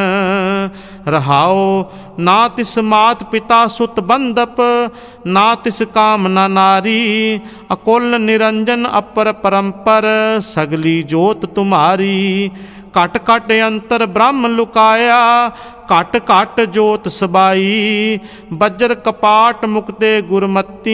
रहाओ, ना तिस मात पिता सुत बंदप। ना तिस कामना नारी, अकुल निरंजन अपर परंपर। सगली जोत तुम्हारी, घट घट अंतर ब्रह्म लुकाया। घट घट जोत सबाई, बज्र कपाट मुक्ते गुरमती।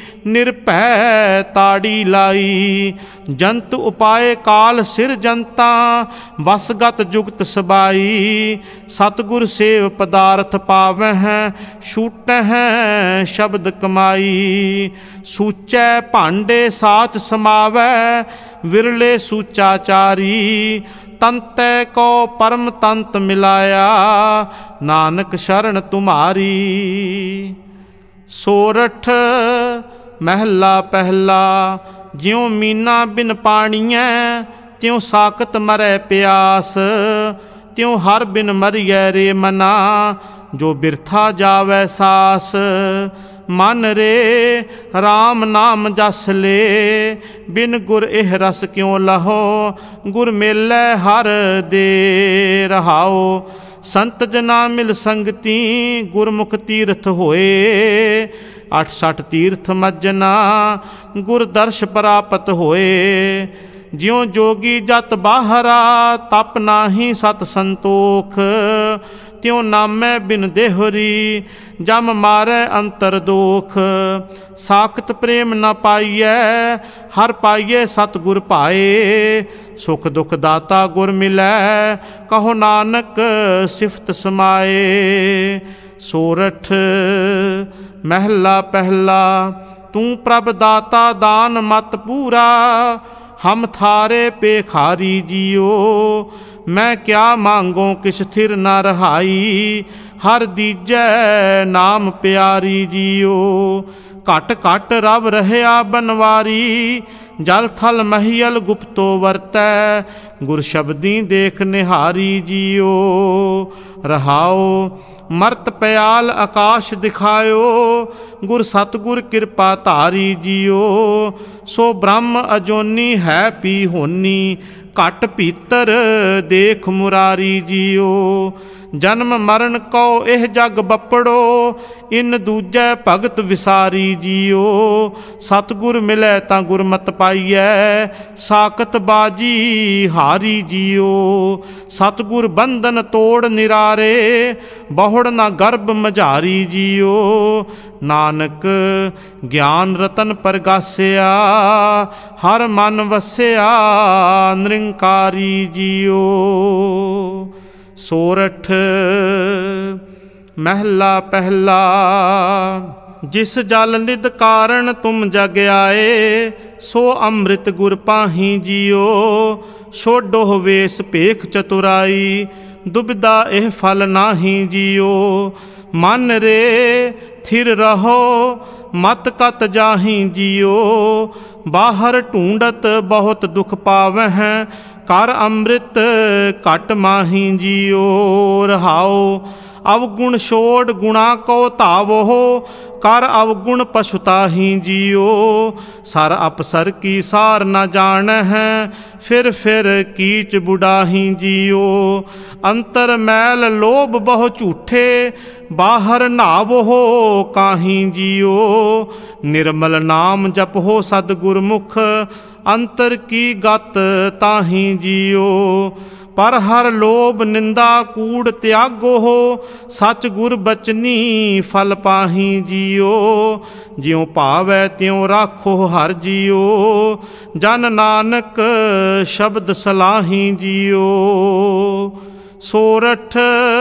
निरभै ताड़ी लाई, जंत उपाय काल सिर जनता। वसगत जुगत सबाई, सतगुर सेव पदार्थ पावह। छूटह शब्द कमाई, सूचै भांडे साच समावै। विरले सूचाचारी, तंतै को परम तंत मिलाया। नानक शरण तुम्हारी। सोरठ महला पहला। ज्यों मीना बिन पाणियै, त्यों साकत मरै प्यास। त्यों हर बिन मरियै रे मना, जो बिरथा जावै सास। मन रे राम नाम जस ले, बिन गुर एह रस क्यों लहो। गुर मेलै हर दे रहाओ, संत जना मिल संगती। गुरमुख तीर्थ होए, 68 तीर्थ मज्जना। गुर दर्श प्राप्त होए, ज्यों जोगी जत बाहरा। तप नाही सत संतोख, त्यों नामै बिन देहरी। जम मारै अंतर दोख, साकत प्रेम न पाइयै। हर पाइयै सतगुर पाए, सुख दुख दाता गुर मिलै। कहो नानक सिफत समाए। सोरठ महला पहला। तू प्रभ दाता दान मत पूरा, हम थारे पेखारी जियो। मैं क्या मांगो किस थिर न रहाई। हर दीजै नाम प्यारी जियो। घट घट रब रहया बनवारी, जल थल महियल गुप्तो वरतै। गुर शब्दी देख निहारी जियो। रहाओ मर्त पयाल आकाश दिखायो। गुर सतगुर कृपा धारी जियो। सो ब्रह्म अजोनी है पी होनी, घट भीतर देख मुरारी जियो। जन्म मरण को एह जग बपड़ो, इन दूजै भगत विसारी जियो। सतगुर मिलै तां गुरमत पाइयै, साकत बाजी हारी जियो। सतगुर बंधन तोड़ निरारे, बहुड़ ना गर्भ मझारी जियो। नानक ज्ञान रतन परगासिया, हर मन वसिया निरंकारी जियो। सोरठ महला पहला। जिस जल निद कारण तुम जग आए, सो अमृत गुर पाही जियो। छोड़ो वेश पेख चतुराई, दुविधा एह फल नाही जियो। मन रे थिर रहो, मत कत जाही जियो। बाहर ढूंढत बहुत दुख पावह, कर अमृत घट माही जियो। रहाओ अवगुण छोड़ गुणा को धावो, कर अवगुण पछुताही जियो। सर अपसर की सार न जान है, फिर कीच बुढ़ाही जियो। अंतर मैल लोभ बहु झूठे, बाहर नाव हो काहीं जियो। निर्मल नाम जप हो सदगुरमुख, अंतर की गत ताही जियो। पर हर लोभ निंदा कूड़ त्यागो हो, सच गुर बचनी फल पाही जियो। ज्यों पावै त्यों राखो हर जियो, जन नानक शब्द सलाही जियो। सोरठ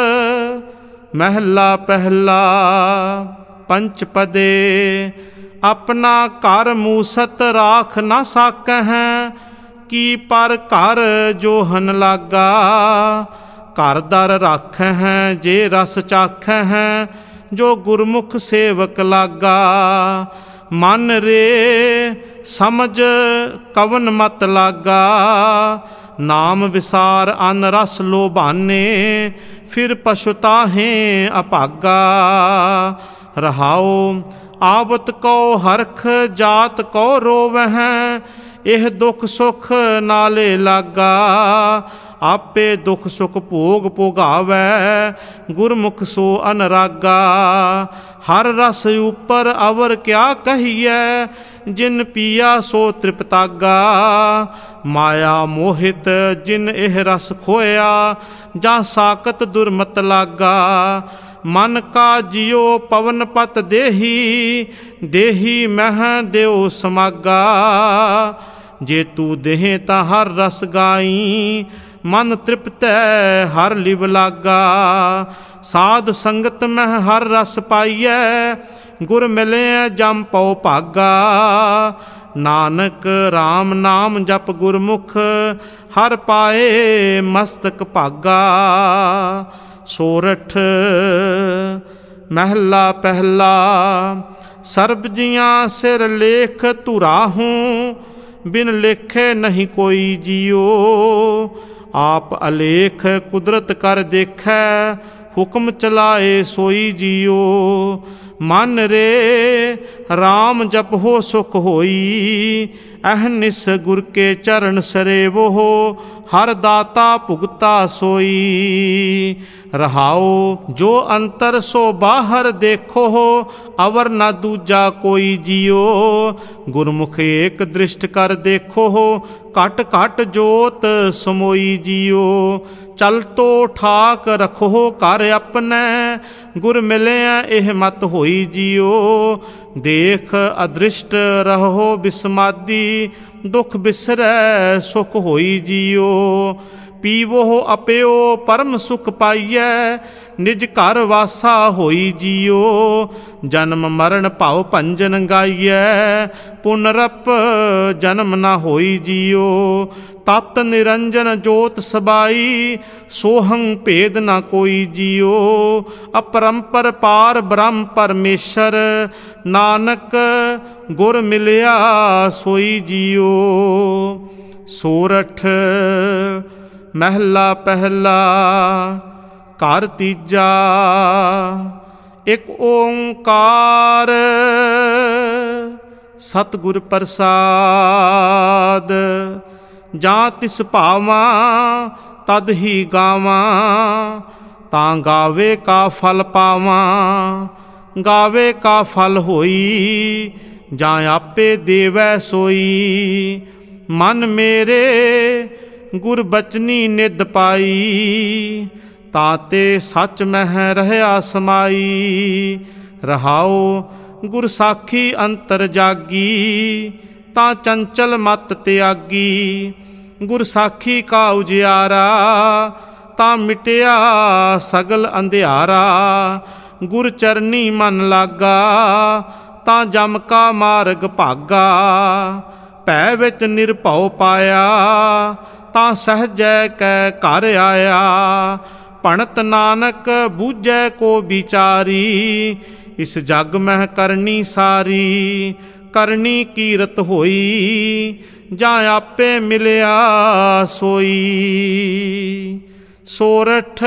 महला पहला पंचपदे। अपना घर मूसत राख न साकैं, की पर घर जोहन लागा। घर दर राख हैं जे रस चाख हैं, जो गुरमुख सेवक लागा। मन रे समझ कवन मत लागा, नाम विसार अन रस लोभाने, फिर पछुताहें अभागा। रहाओ आवत को हरख जात को रोवहें, एह दुख सुख नाले लागा। आपे दुख सुख भोग भोगावै, गुरमुख सो अनरागा। हर रस ऊपर अवर क्या कहिए, जिन पिया सो तृपतागा। माया मोहित जिन एह रस खोया, जा साकत दुर्मत लागा। मन का जियो पवन पत देही, देही मह देओ समागा। जे तू देहे ता हर रस गाई, मन तृप्त हर लिव लागा। साध संगत में हर रस पाइए, गुर मिले जम पौ भागा। नानक राम नाम जप गुरमुख, हर पाए मस्तक भागा। सोरठ महला पहला। सर्ब जियां सिर लेख धुरा हूँ, बिन लेखे नहीं कोई जियो। आप अलेख कुदरत कर देखै, हुक्म चलाए सोई जियो। मन रे राम जप हो सुख होई, अहनिस गुर के चरण सरेवो हो। हर दाता भुगता सोई। रहाओ जो अंतर सो बाहर देखो हो, अवर न दूजा कोई जियो। गुरमुख एक दृष्ट कर देखो हो, घट घट जोत समोई जियो। चल तो ठाक रखो कर अपने, गुर मिले एह मत होई जियो। देख अदृष्ट रहो बिस्मादी, दुख बिसरै सुख होई जियो। पीवो अप्यो परम सुख पाइयै, निज घर वासा होई जियो। जन्म मरण भाव भंजन गाइयै, पुनरप जन्म न होई जियो। तत् निरंजन जोत सबाई, सोहं भेद न कोई जियो। अपरंपर पार ब्रह्म परमेश्वर, नानक गुर मिलिया सोई जियो। सोरठ महला पहला। घर तीजा। एक ओंकार सतगुर प्रसाद। जां तिस भावां तद ही गावां, तां गावे का फल पावां। गावे का फल होई, जां आपे देवै सोई। मन मेरे गुर बचनी निध पाई, ताते सच मह रहया समाई। रहाओ गुर साखी अंतर जागी, ता चंचल मत त्यागी। गुर साखी का उजियारा, ता मिटिया सगल अंधियारा। गुर चरनी मन लागा, ता जम का मार्ग भागा। भै विच निरभਉ पाया, ता सहजै कै घर आया। भणत नानक बूझै को बिचारी, इस जग मह करनी सारी। करनी कीरत होई, ਜਾਂ ਆਪੇ ਮਿਲਿਆ ਸੋਈ। ਸੋਰਠ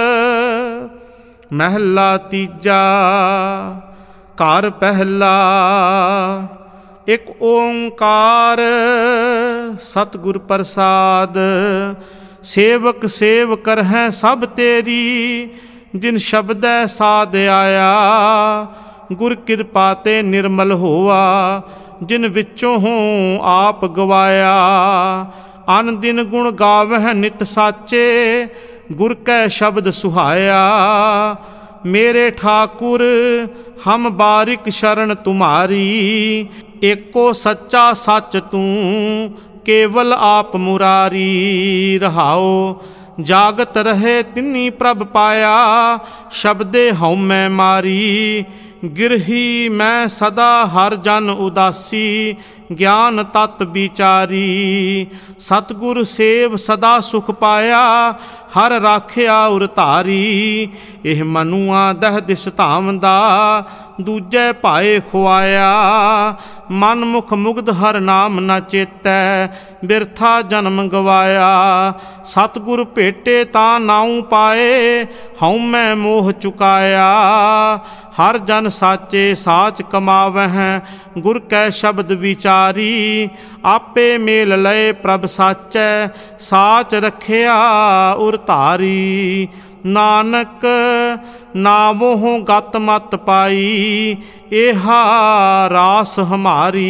ਮਹਿਲਾ ਤੀਜਾ। ਘਰ ਪਹਿਲਾ। ਇੱਕ ਓੰਕਾਰ ਸਤਿਗੁਰ ਪ੍ਰਸਾਦ। ਸੇਵਕ ਸੇਵ ਕਰਹਿ ਸਭ ਤੇਰੀ, ਜਿਨ ਸ਼ਬਦੈ ਸਾਧ ਆਇਆ। ਗੁਰ ਕਿਰਪਾ ਤੇ ਨਿਰਮਲ ਹੋਆ, ਜਿਨ ਵਿੱਚੋਂ ਹੋਂ ਆਪ ਗਵਾਇਆ। ਅਨ ਦਿਨ ਗੁਣ ਗਾਵਹਿ ਨਿਤ ਸਾਚੇ, ਗੁਰ ਕੈ ਸ਼ਬਦ ਸੁਹਾਇਆ। ਮੇਰੇ ਠਾਕੁਰ ਹਮ ਬਾਰਿਕ ਸ਼ਰਨ ਤੁਮਾਰੀ, ਏਕੋ ਸੱਚਾ ਸੱਚ ਤੂੰ ਕੇਵਲ ਆਪ ਮੁਰਾਰੀ। ਰਹਾਓ ਜਾਗਤ ਰਹੇ ਤਿੰਨੀ ਪ੍ਰਭ ਪਾਇਆ, ਸ਼ਬਦੇ ਹਉਮੈ ਮਾਰੀ। ਗਿਰਹੀ ਮੈਂ ਸਦਾ ਹਰ ਜਨ ਉਦਾਸੀ, ਗਿਆਨ ਤਤ ਵਿਚਾਰੀ। ਸਤਿਗੁਰ ਸੇਵ ਸਦਾ ਸੁਖ ਪਾਇਆ, ਹਰ ਰਾਖਿਆ ਉਰ ਧਾਰੀ। ਇਹ ਮਨੁਆ ਦਹ ਦਿਸ ਧਾਮ ਦਾ, ਦੂਜੇ ਭਾਏ ਖੁਆਇਆ। ਮਨ ਮੁਖ ਮੁਗਧ ਹਰ ਨਾਮ ਨਾ ਚੇਤੈ, ਬਿਰਥਾ ਜਨਮ ਗਵਾਇਆ। ਸਤਿਗੁਰ ਭੇਟੇ ਤਾਂ ਨਾਉ ਪਾਏ, ਹਉਮੈ ਮੋਹ ਚੁਕਾਇਆ। ਹਰ ਜਨ ਸਾਚੇ ਸਾਚ ਕਮਾਵਹਿ, ਗੁਰ ਕੈ ਸ਼ਬਦ ਵਿਚਾਰੀ। ਆਪੇ ਮੇਲ ਲਏ ਪ੍ਰਭ ਸਾਚੈ, ਸਾਚ ਰੱਖਿਆ ਉਰ ਧਾਰੀ। ਨਾਨਕ ਨਾਮੋਂ ਗਤ ਮਤ ਪਾਈ, ਏਹਾ ਰਾਸ ਹਮਾਰੀ।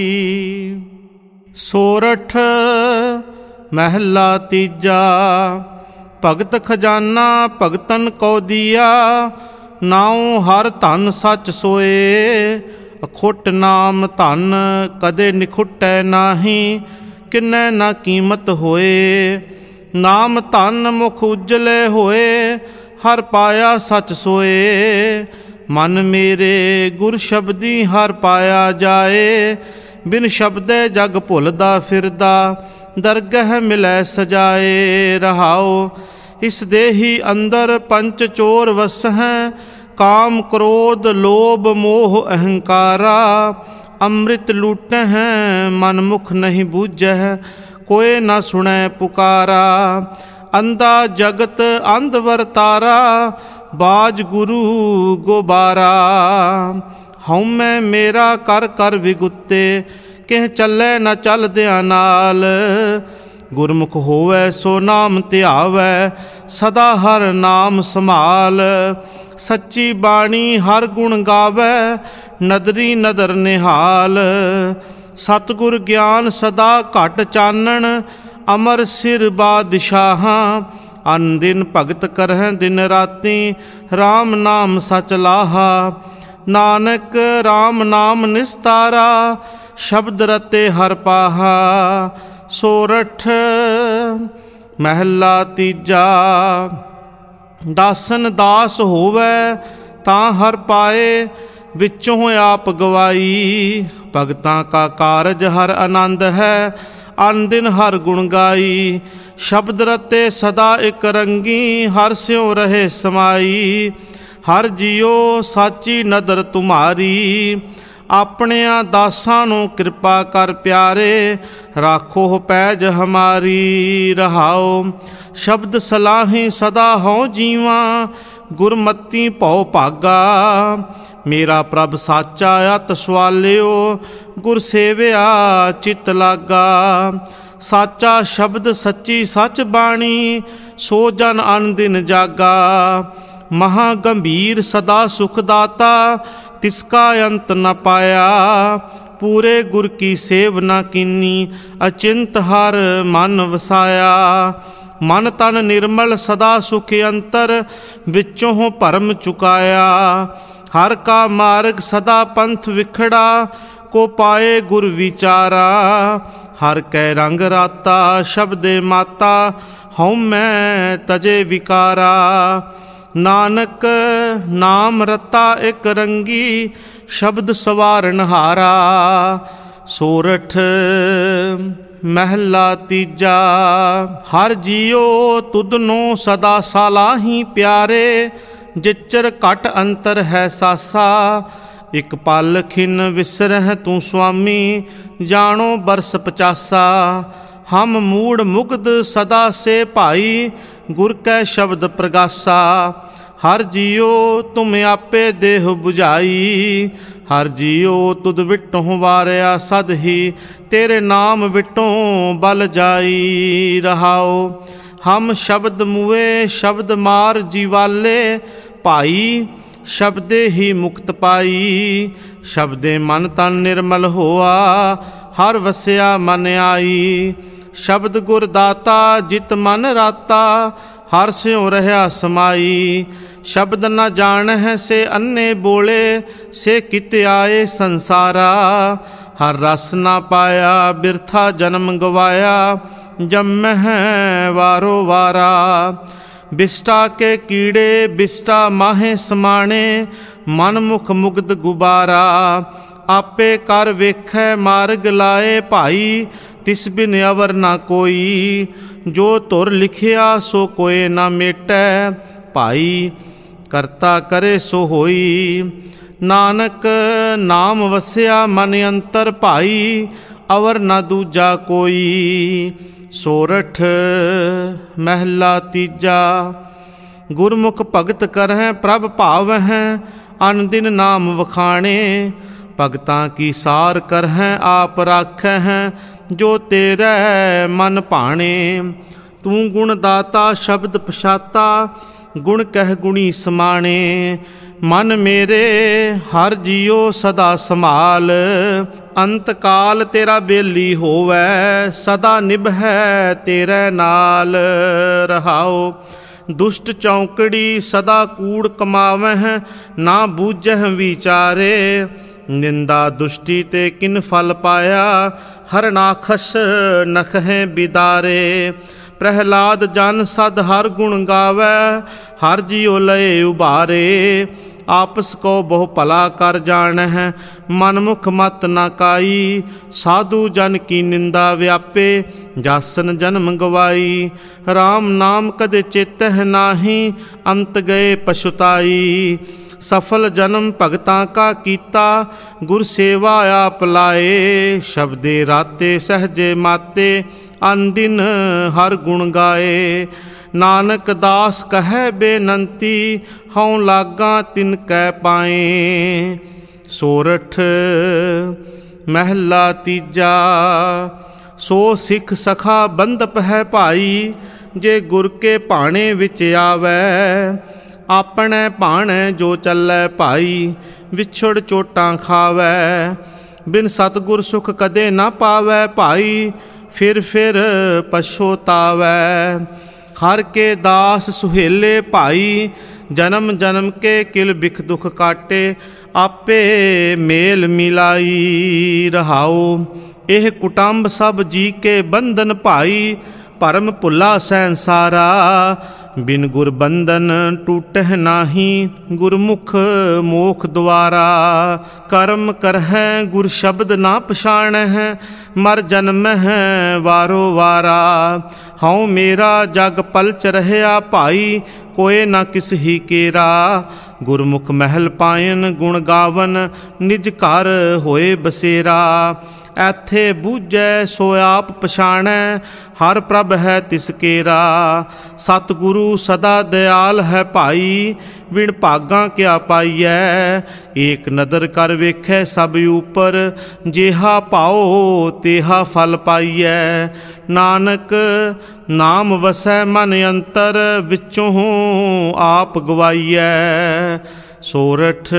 ਸੋਰਠ ਮਹਿਲਾ ਤੀਜਾ। ਭਗਤ ਖਜ਼ਾਨਾ ਭਗਤਨ ਕੋ ਦੀਆ, ਨਾਉ ਹਰ ਧਨ ਸੱਚ ਸੋਏ। ਅਖੁੱਟ ਨਾਮ ਧਨ ਕਦੇ ਨਿਖੁੱਟੈ ਨਾਹੀ, ਕਿੰਨੈ ਨਾ ਕੀਮਤ ਹੋਏ। ਨਾਮ ਧਨ ਮੁਖ ਉਜਲੇ ਹੋਏ, ਹਰ ਪਾਇਆ ਸੱਚ ਸੋਏ। ਮਨ ਮੇਰੇ ਗੁਰ ਸ਼ਬਦੀ ਹਰ ਪਾਇਆ ਜਾਏ, ਬਿਨ ਸ਼ਬਦੇ ਜਗ ਭੁੱਲਦਾ ਫਿਰਦਾ, ਦਰਗਹ ਮਿਲੈ ਸਜਾਏ। ਰਹਾਓ ਇਸ ਦੇਹੀ ਅੰਦਰ ਪੰਚ ਚੋਰ ਵਸਹਿ, ਕਾਮ ਕ੍ਰੋਧ ਲੋਭ ਮੋਹ ਅਹੰਕਾਰਾ। ਅੰਮ੍ਰਿਤ ਲੂਟਹਿ ਮਨ ਮੁਖ ਨਹੀਂ ਬੂਝਹਿ, ਕੋਇ ਨਾ ਸੁਣੈ ਪੁਕਾਰਾ। ਅੰਧਾ ਜਗਤ ਅੰਧ ਵਰਤਾਰਾ, ਬਾਜ ਗੁਰੂ ਗੋਬਾਰਾ। ਹਉਮੈ ਮੇਰਾ ਕਰ ਕਰ ਵਿਗੁੱਤੇ, ਕਿਹ ਚੱਲੈ ਨਾ ਚੱਲਦਿਆਂ ਨਾਲ। ਗੁਰਮੁਖ ਹੋਵੈ ਸੋ ਨਾਮ ਧਿਆਵੈ, ਸਦਾ ਹਰ ਨਾਮ ਸੰਭਾਲ। ਸੱਚੀ ਬਾਣੀ ਹਰ ਗੁਣ ਗਾਵੈ, ਨਦਰੀ ਨਦਰ ਨਿਹਾਲ। ਸਤਿਗੁਰ ਗਿਆਨ ਸਦਾ ਘਟ ਚਾਨਣ, ਅਮਰ ਸਿਰ ਬਾਦਸ਼ਾਹਾਂ। ਅਨ ਦਿਨ ਭਗਤ ਕਰਹਿ ਦਿਨ ਰਾਤੀ, ਰਾਮ ਨਾਮ ਸਚ ਲਾਹਾ। ਨਾਨਕ ਰਾਮ ਨਾਮ ਨਿਸਤਾਰਾ, ਸ਼ਬਦ ਰਤੇ ਹਰ ਪਾਹਾ। ਸੋਰਠ ਮਹਿਲਾ ਤੀਜਾ। ਦਾਸਨ ਦਾਸ ਹੋਵੈ ਤਾਂ ਹਰ ਪਾਏ, ਵਿੱਚੋਂ ਆਪ ਗਵਾਈ। ਭਗਤਾਂ ਕਾ ਕਾਰਜ ਹਰ ਆਨੰਦ ਹੈ, ਅਨ ਦਿਨ ਹਰ ਗੁਣ ਗਾਈ। ਸ਼ਬਦ ਰਤੇ ਸਦਾ ਇਕ ਰੰਗੀ, ਹਰ ਸਿਉ ਰਹੇ ਸਮਾਈ। ਹਰ ਜੀਓ ਸਾਚੀ ਨਦਰ ਤੁਮਾਰੀ, ਆਪਣਿਆਂ ਦਾਸਾਂ ਨੂੰ ਕਿਰਪਾ ਕਰ ਪਿਆਰੇ। ਰਾਖੋ ਪੈਜ ਹਮਾਰੀ। ਰਹਾਓ ਸ਼ਬਦ ਸਲਾਹੀ ਸਦਾ ਹਉ ਜੀਵਾਂ, ਗੁਰਮਤੀ ਭਉ ਭਾਗਾ। ਮੇਰਾ ਪ੍ਰਭ ਸਾਚਾ ਅਤ ਸਵਾਲਿਓ, ਗੁਰ ਸੇਵਿਆ ਚਿਤ ਲਾਗਾ। ਸਾਚਾ ਸ਼ਬਦ ਸੱਚੀ ਸੱਚ ਬਾਣੀ, ਸੋ ਜਨ ਅਨ ਦਿਨ ਜਾਗਾ। ਮਹਾ ਗੰਭੀਰ ਸਦਾ ਸੁਖ ਦਾਤਾ, ਤਿਸਕਾ ਅੰਤ ਨ ਪਾਇਆ। ਪੂਰੇ ਗੁਰ ਕੀ ਸੇਵ ਨਾ ਕੀਨੀ, ਅਚਿੰਤ ਹਰ ਮਨ ਵਸਾਇਆ। ਮਨ ਤਨ ਨਿਰਮਲ ਸਦਾ ਸੁਖ ਅੰਤਰ, ਵਿੱਚੋਂ ਭਰਮ ਚੁਕਾਇਆ। ਹਰ ਕਾ ਮਾਰਗ ਸਦਾ ਪੰਥ ਵਿਖੜਾ, ਕੋ ਪਾਏ ਗੁਰ ਵਿਚਾਰਾ। ਹਰ ਕੈ ਰੰਗ ਰਾਤਾ ਸ਼ਬਦੇ ਮਾਤਾ, ਹਉਮੈ ਤਜੇ ਵਿਕਾਰਾ। ਨਾਨਕ ਨਾਮ ਰਤਾ ਇਕ ਰੰਗੀ, ਸ਼ਬਦ ਸਵਾਰਨ ਹਾਰਾ। ਸੋਰਠ ਮਹਿਲਾ ਤੀਜਾ। ਹਰ ਜੀਓ ਤੁਧਨੋਂ ਸਦਾ ਸਾਲਾਹੀ ਪਿਆਰੇ, ਜਿਚਰ ਘਟ ਅੰਤਰ ਹੈ ਸਾਸਾ। एक पल खिन विसरह तू स्वामी, जानो बरस 50। हम मूड मुग्ध सदा से भाई, गुर कै शब्द प्रगासा। हर जियो तुम आपे देह बुझाई, हर जियो तुद विटों वारिया सद ही, तेरे नाम विटों बल जाई रहाओ। हम शब्द मुए शब्द मार जीवाले, भाई शब्दे ही मुक्त पाई। शब्दे मन तन निर्मल होआ, हर वसिया मन आई। शब्द गुर दाता जित मन राता, हर स्यों रहा समाई। शब्द न जान है से अन्ने बोले, से कित आए संसारा। हर रस न पाया बिरथा जन्म गवाया, जम है वारो वारा। बिष्टा के कीड़े बिष्टा माहे समाने, मन मुख मुग्ध गुबारा। आपे कर वेखै मार्ग लाए भाई, तिस बिन अवर ना कोई। जो तुर लिखिया सो कोई ना मेटै, भाई करता करे सो होई। नानक नाम वसिया मन अंतर भाई, अवर ना दूजा कोई। सोरठ महला तीजा। गुरमुख भगत करह प्रभ भावह, अन दिन नाम वखाणे। भगतां की सार करह आप राखह, जो तेरे मन भाणे। तू गुण दाता शब्द पछाता, गुण कह गुणी समाणे। मन मेरे हर जियो सदा संभाल, अंत काल तेरा बेली होवै। सदा निभै तेरे नाल रहाओ। दुष्ट चौकड़ी सदा कूड़ कमावह, ना बूझह विचारे। निंदा दुष्टि ते किन फल पाया, हरनाखस नखहें बिदारे। प्रहलाद जन सद हर गुण गावै, हर जियो लय उबारे। आपस को बहु भला कर जानह, मनमुख मत न काई। साधु जन की निंदा व्यापे, जासन जन्म गवाई। राम नाम कदे चेतह नाही, अंत गए पछुताई। सफल जन्म भगतां का कीता, गुर सेवा आप लाए। शब्दे राते सहजे माते, अन दिन हर गुण गाए। नानक दास कह बेनंती, हऊँ लागा तिन कै पाए। सोरठ महला तीजा। सो सिख सखा बंदप है भाई, जे गुर के भाणे विच आवै। अपने भाणे जो चलै भाई, विछड़ चोटां खावै। बिन सतगुर सुख कदे ना पावै भाई, फिर पछोतावै। हर के दास सुहेले भाई, जन्म जन्म के किल बिख दुख काटे। आपे मेल मिलाई रहाओ। एह कुटुंब सब जी के बंधन भाई, परम भुला संसारा। बिन गुर बंधन टूटह नाही, गुरमुख मोख द्वारा। कर्म करह गुर शब्द ना पछाणह, मर जन्मह वारो वारा। हऊँ मेरा जग पलच रहया भाई, कोय ना किस ही केरा। गुरमुख महल पायन गुण गावन, निज घर होए बसेरा। ऐथे बूझै सो आप पछाणै, हर प्रभ है तिस केरा। सतगुरु सदा दयाल है भाई, बिन भागां क्या पाईऐ। एक नदर कर वेखै सब ऊपर, जेहा पाओ तेहा फल पाईऐ। नानक नाम वसै मन अंतर, विचों आप गवाईऐ। सोरठ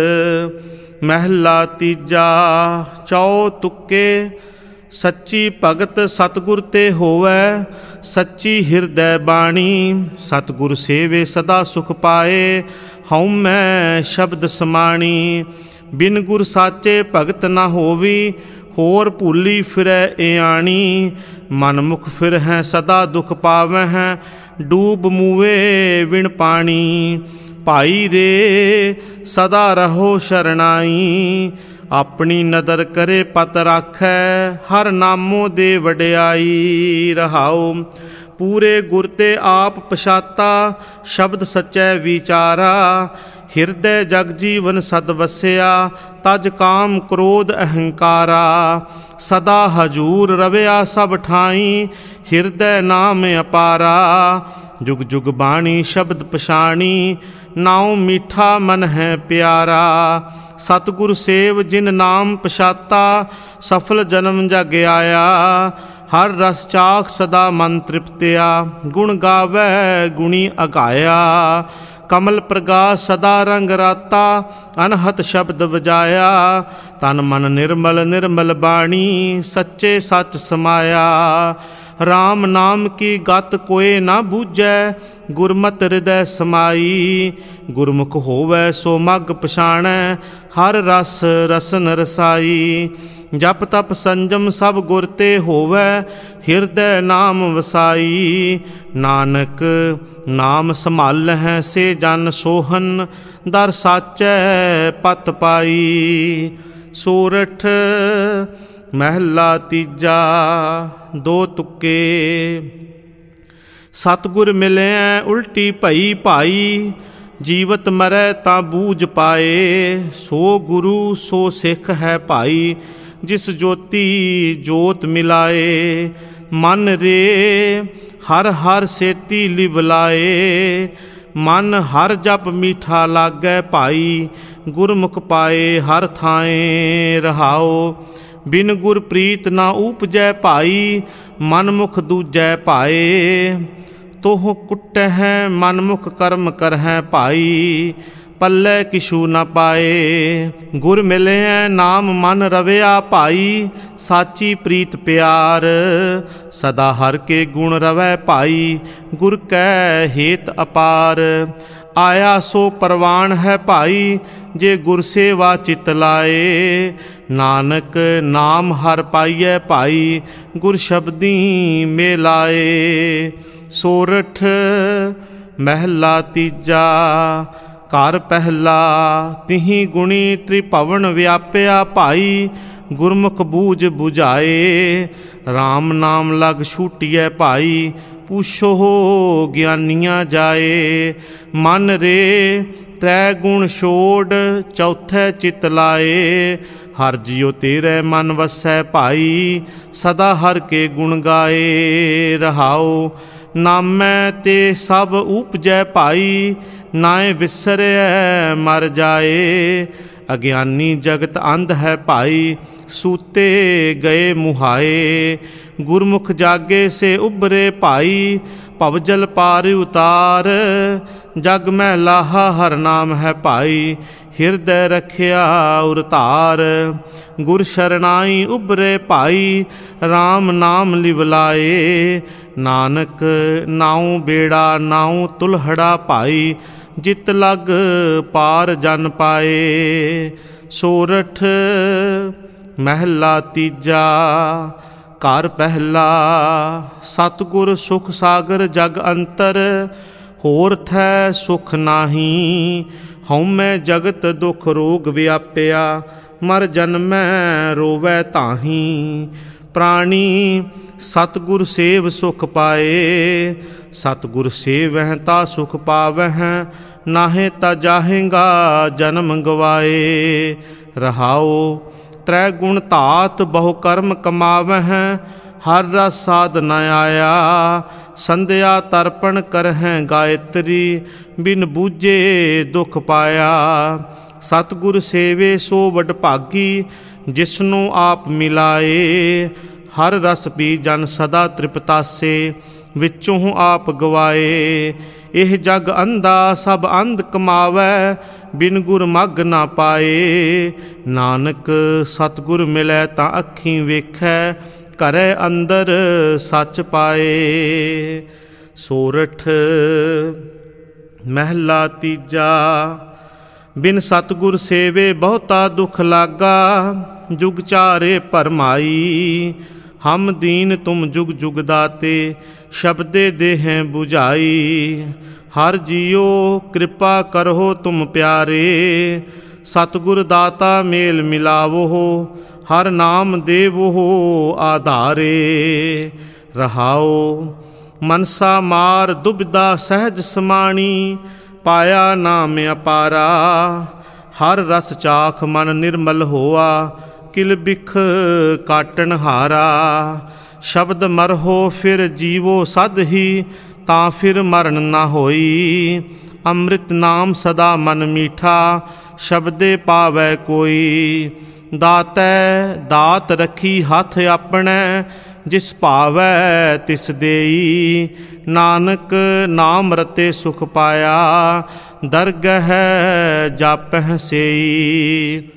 महला तीजा। चौ तुके सच्ची भगत सतगुर ते होवै, सच्ची हृदय बाणी। सतगुर सेवे सदा सुख पाए, हऊँ मैं शब्द समाणी। बिन गुर साचे भगत न होवी, होर भूली फिरै इयाणी। मनमुख फिर हैं सदा दुख पावह, डूब मुए विण पाणी। भाई रे सदा रहो शरणाई, अपनी नदर करे पत राखै। हर नामों दे वडियाई रहाओ। पूरे गुर ते आप पछाता, शब्द सच्चै विचारा। ਹਿਰਦੈ ਜਗ ਜੀਵਨ ਸਦ ਵਸਿਆ, ਤਜ ਕਾਮ ਕ੍ਰੋਧ ਅਹੰਕਾਰਾ। ਸਦਾ ਹਜੂਰ ਰਵਿਆ ਸਭ ਠਾਈ, ਹਿਰਦੈ ਨਾਮ ਅਪਾਰਾ। ਜੁਗ ਜੁਗ ਬਾਣੀ ਸ਼ਬਦ ਪਛਾਣੀ, ਨਾਉ ਮੀਠਾ ਮਨ ਹੈ ਪਿਆਰਾ। ਸਤਿਗੁਰ ਸੇਵ ਜਿਨ ਨਾਮ ਪਛਾਤਾ, ਸਫਲ ਜਨਮ ਜਗ ਆਇਆ। ਹਰ ਰਸ ਚਾਖ ਸਦਾ ਮਨ ਤ੍ਰਿਪਤਿਆ, ਗੁਣ ਗਾਵੈ ਗੁਣੀ ਅਗਾਇਆ। ਕਮਲ ਪ੍ਰਗਾਸ ਸਦਾ ਰੰਗ ਰਾਤਾ, ਅਨਹਤ ਸ਼ਬਦ ਵਜਾਇਆ। ਤਨ ਮਨ ਨਿਰਮਲ ਨਿਰਮਲ ਬਾਣੀ, ਸੱਚੇ ਸੱਚ ਸਮਾਇਆ। ਰਾਮ ਨਾਮ ਕੀ ਗਤ ਕੋਇ ਨਾ ਬੂਝੈ, ਗੁਰਮਤਿ ਹਿਰਦੈ ਸਮਾਈ। ਗੁਰਮੁਖ ਹੋਵੈ ਸੋ ਮਗ ਪਛਾਣੈ, ਹਰ ਰਸ ਰਸਨ ਰਸਾਈ। ਜਪ ਤਪ ਸੰਜਮ ਸਭ ਗੁਰ ਤੇ ਹੋਵੈ, ਹਿਰਦੈ ਨਾਮ ਵਸਾਈ। ਨਾਨਕ ਨਾਮ ਸੰਭਾਲਹਿ ਸੇ ਜਨ ਸੋਹਨ, ਦਰ ਸਾਚੈ ਪਤ ਪਾਈ। ਸੋਰਠ ਮਹਿਲਾ ਤੀਜਾ। ਦੋ ਤੁਕੇ। ਸਤਿਗੁਰ ਮਿਲਿਆ ਉਲਟੀ ਭਈ ਭਾਈ, ਜੀਵਤ ਮਰੈ ਤਾਂ ਬੂਝ ਪਾਏ। ਸੋ ਗੁਰੂ ਸੋ ਸਿੱਖ ਹੈ ਭਾਈ, ਜਿਸ ਜੋਤੀ ਜੋਤ ਮਿਲਾਏ। ਮਨ ਰੇ ਹਰ ਹਰ ਸੇਤੀ ਲਿਵਲਾਏ, ਮਨ ਹਰ ਜਪ ਮੀਠਾ ਲਾਗੈ ਭਾਈ। ਗੁਰਮੁਖ ਪਾਏ ਹਰ ਥਾਏ ਰਹਾਓ, ਬਿਨ ਗੁਰ ਪ੍ਰੀਤ ਨਾ ਊਪਜੈ ਭਾਈ। ਮਨਮੁਖ ਦੂਜੈ ਭਾਏ, ਤੋਹ ਕੁਟਹਿ ਮਨਮੁਖ ਕਰਮ ਕਰਹਿ ਭਾਈ। ਪੱਲੇ ਕਿਛੂ ਨ ਪਾਏ, ਗੁਰ ਮਿਲਿਆ ਨਾਮ ਮਨ ਰਵਿਆ ਭਾਈ। ਸਾਚੀ ਪ੍ਰੀਤ ਪਿਆਰ, ਸਦਾ ਹਰ ਕੇ ਗੁਣ ਰਵੈ ਭਾਈ। ਗੁਰ ਕੈ ਹੇਤ ਅਪਾਰ, ਆਇਆ ਸੋ ਪਰਵਾਨ ਹੈ ਭਾਈ। ਜੇ ਗੁਰ ਸੇਵਾ ਚਿਤ ਲਾਏ, ਨਾਨਕ ਨਾਮ ਹਰ ਪਾਈਐ ਭਾਈ। ਗੁਰ ਸ਼ਬਦੀ ਮੇਲਾਏ। ਸੋਰਠ ਮਹਿਲਾ ਤੀਜਾ। ਘਰ ਪਹਿਲਾ। ਤਿਹੀ ਗੁਣੀ ਤ੍ਰਿਭਵਨ ਵਿਆਪਿਆ ਭਾਈ। ਗੁਰਮੁਖ ਬੂਝ ਬੁਝਾਏ, ਰਾਮ ਨਾਮ ਲਗ ਛੂਟਿਐ ਭਾਈ। ਪੁੱਛੋ ਗਿਆਨੀਆਂ ਜਾਏ, ਮਨ ਰੇ ਤ੍ਰੈ ਗੁਣ ਛੋੜ। ਚੌਥੈ ਚਿਤ ਲਾਏ, ਹਰ ਜਿਉ ਤੇਰੇ ਮਨ ਵਸੈ ਭਾਈ। ਸਦਾ ਹਰ ਕੇ ਗੁਣ ਗਾਏ ਰਹਾਓ। ਨਾਮੈ ਤੇ ਸਭ ਉਪਜੈ ਭਾਈ, ਨਾਏ ਵਿਸਰਿਐ ਮਰ ਜਾਏ। ਅਗਿਆਨੀ ਜਗਤ ਅੰਧ ਹੈ ਭਾਈ, ਸੂਤੇ ਗਏ ਮੁਹਾਏ। ਗੁਰਮੁਖ ਜਾਗੇ ਸੇ ਉਭਰੇ ਭਾਈ, ਭਵਜਲ ਪਾਰ ਉਤਾਰ। ਜਗ ਮੈਂ ਲਾਹਾ ਹਰ ਨਾਮ ਹੈ ਭਾਈ, ਹਿਰਦੈ ਰਖਿਆ ਉਰ ਧਾਰ। ਗੁਰ ਸ਼ਰਨਾਈ ਉਭਰੇ ਭਾਈ, ਰਾਮ ਨਾਮ ਲਿਵਲਾਏ। ਨਾਨਕ ਨਾਉ ਬੇੜਾ ਨਾਉ ਤੁਲਹੜਾ ਭਾਈ, ਜਿਤ ਲਗ ਪਾਰ ਜਨ ਪਾਏ। ਸੋਰਠ ਮਹਿਲਾ ਤੀਜਾ। ਘਰ ਪਹਿਲਾ। ਸਤਿਗੁਰ ਸੁਖ ਸਾਗਰ ਜਗ ਅੰਤਰ, ਹੋਰ ਥੈ ਸੁਖ ਨਾਹੀ। ਹਉਮੈ ਜਗਤ ਦੁਖ ਰੋਗ ਵਿਆਪਿਆ, ਮਰ ਜਨਮੈ ਰੋਵੈ ਤਾਹੀ। ਪ੍ਰਾਣੀ ਸਤਿਗੁਰ ਸੇਵ ਸੁਖ ਪਾਏ, ਸਤਿਗੁਰ ਸੇਵਹਿ ਤਾ ਸੁਖ ਪਾਵਹਿ। ਨਾਹੇ ਤਾ ਜਾਹੇਗਾ ਜਨਮ ਗਵਾਏ। ਰਹਾਓ ਤ੍ਰੈ ਗੁਣ ਧਾਤ ਬਹੁ ਕਰਮ ਕਮਾਵਹਿ। ਹਰ ਰਸ ਸਾਧ ਨ ਆਇਆ, ਸੰਧਿਆ ਤਰਪਣ ਕਰਹਿ ਗਾਇਤਰੀ। ਬਿਨ ਬੂਝੇ ਦੁਖ ਪਾਇਆ। ਸਤਿਗੁਰ ਸੇਵੇ ਸੋ ਵਡ ਭਾਗੀ, ਜਿਸਨੂੰ ਆਪ ਮਿਲਾਏ। ਹਰ ਰਸ ਪੀ ਜਨ ਸਦਾ ਤ੍ਰਿਪਤਾਸੇ, ਵਿੱਚੋਂ ਆਪ ਗਵਾਏ। ਇਹ ਜਗ ਅੰਧਾ ਸਭ ਅੰਧ ਕਮਾਵੈ, ਬਿਨ ਗੁਰ ਮਗ ਨਾ ਪਾਏ। ਨਾਨਕ ਸਤਿਗੁਰ ਮਿਲੈ ਤਾਂ ਅੱਖੀਂ ਵੇਖੈ, ਘਰੇ ਅੰਦਰ ਸੱਚ ਪਾਏ। ਸੋਰਠ ਮਹਿਲਾ ਤੀਜਾ। ਬਿਨ ਸਤਿਗੁਰ ਸੇਵੇ ਬਹੁਤਾ ਦੁਖ ਲਾਗਾ, ਜੁਗ ਚਾਰੇ ਭਰਮਾਈ। ਹਮ ਦੀਨ ਤੁਮ ਜੁਗ ਜੁਗ ਦਾਤੇ, ਸ਼ਬਦੇ ਦੇਹਿ 부ਝਾਈ। ਹਰ ਜੀਓ ਕਿਰਪਾ ਕਰੋ ਤੁਮ ਪਿਆਰੇ, ਸਤਿਗੁਰ ਦਾਤਾ ਮੇਲ ਮਿਲਾਵੋ। ਹਰ ਨਾਮ ਦੇਵੋ ਆਧਾਰੇ। ਰਹਾਓ ਮਨਸਾ ਮਾਰ ਦੁਬਿਧਾ ਸਹਿਜ ਸਮਾਣੀ, पाया नाम अपारा। हर रस चाख मन निर्मल होआ, किल बिख काटन हारा। शब्द मरहो फिर जीवो सद ही, तां फिर मरण न होई। अमृत नाम सदा मन मीठा, शब्दे पावै कोई। दातै दात रखी हथ अपने, जिस भावै तिस देई। नानक नाम रते सुख पाया, दरगह जापह सेई।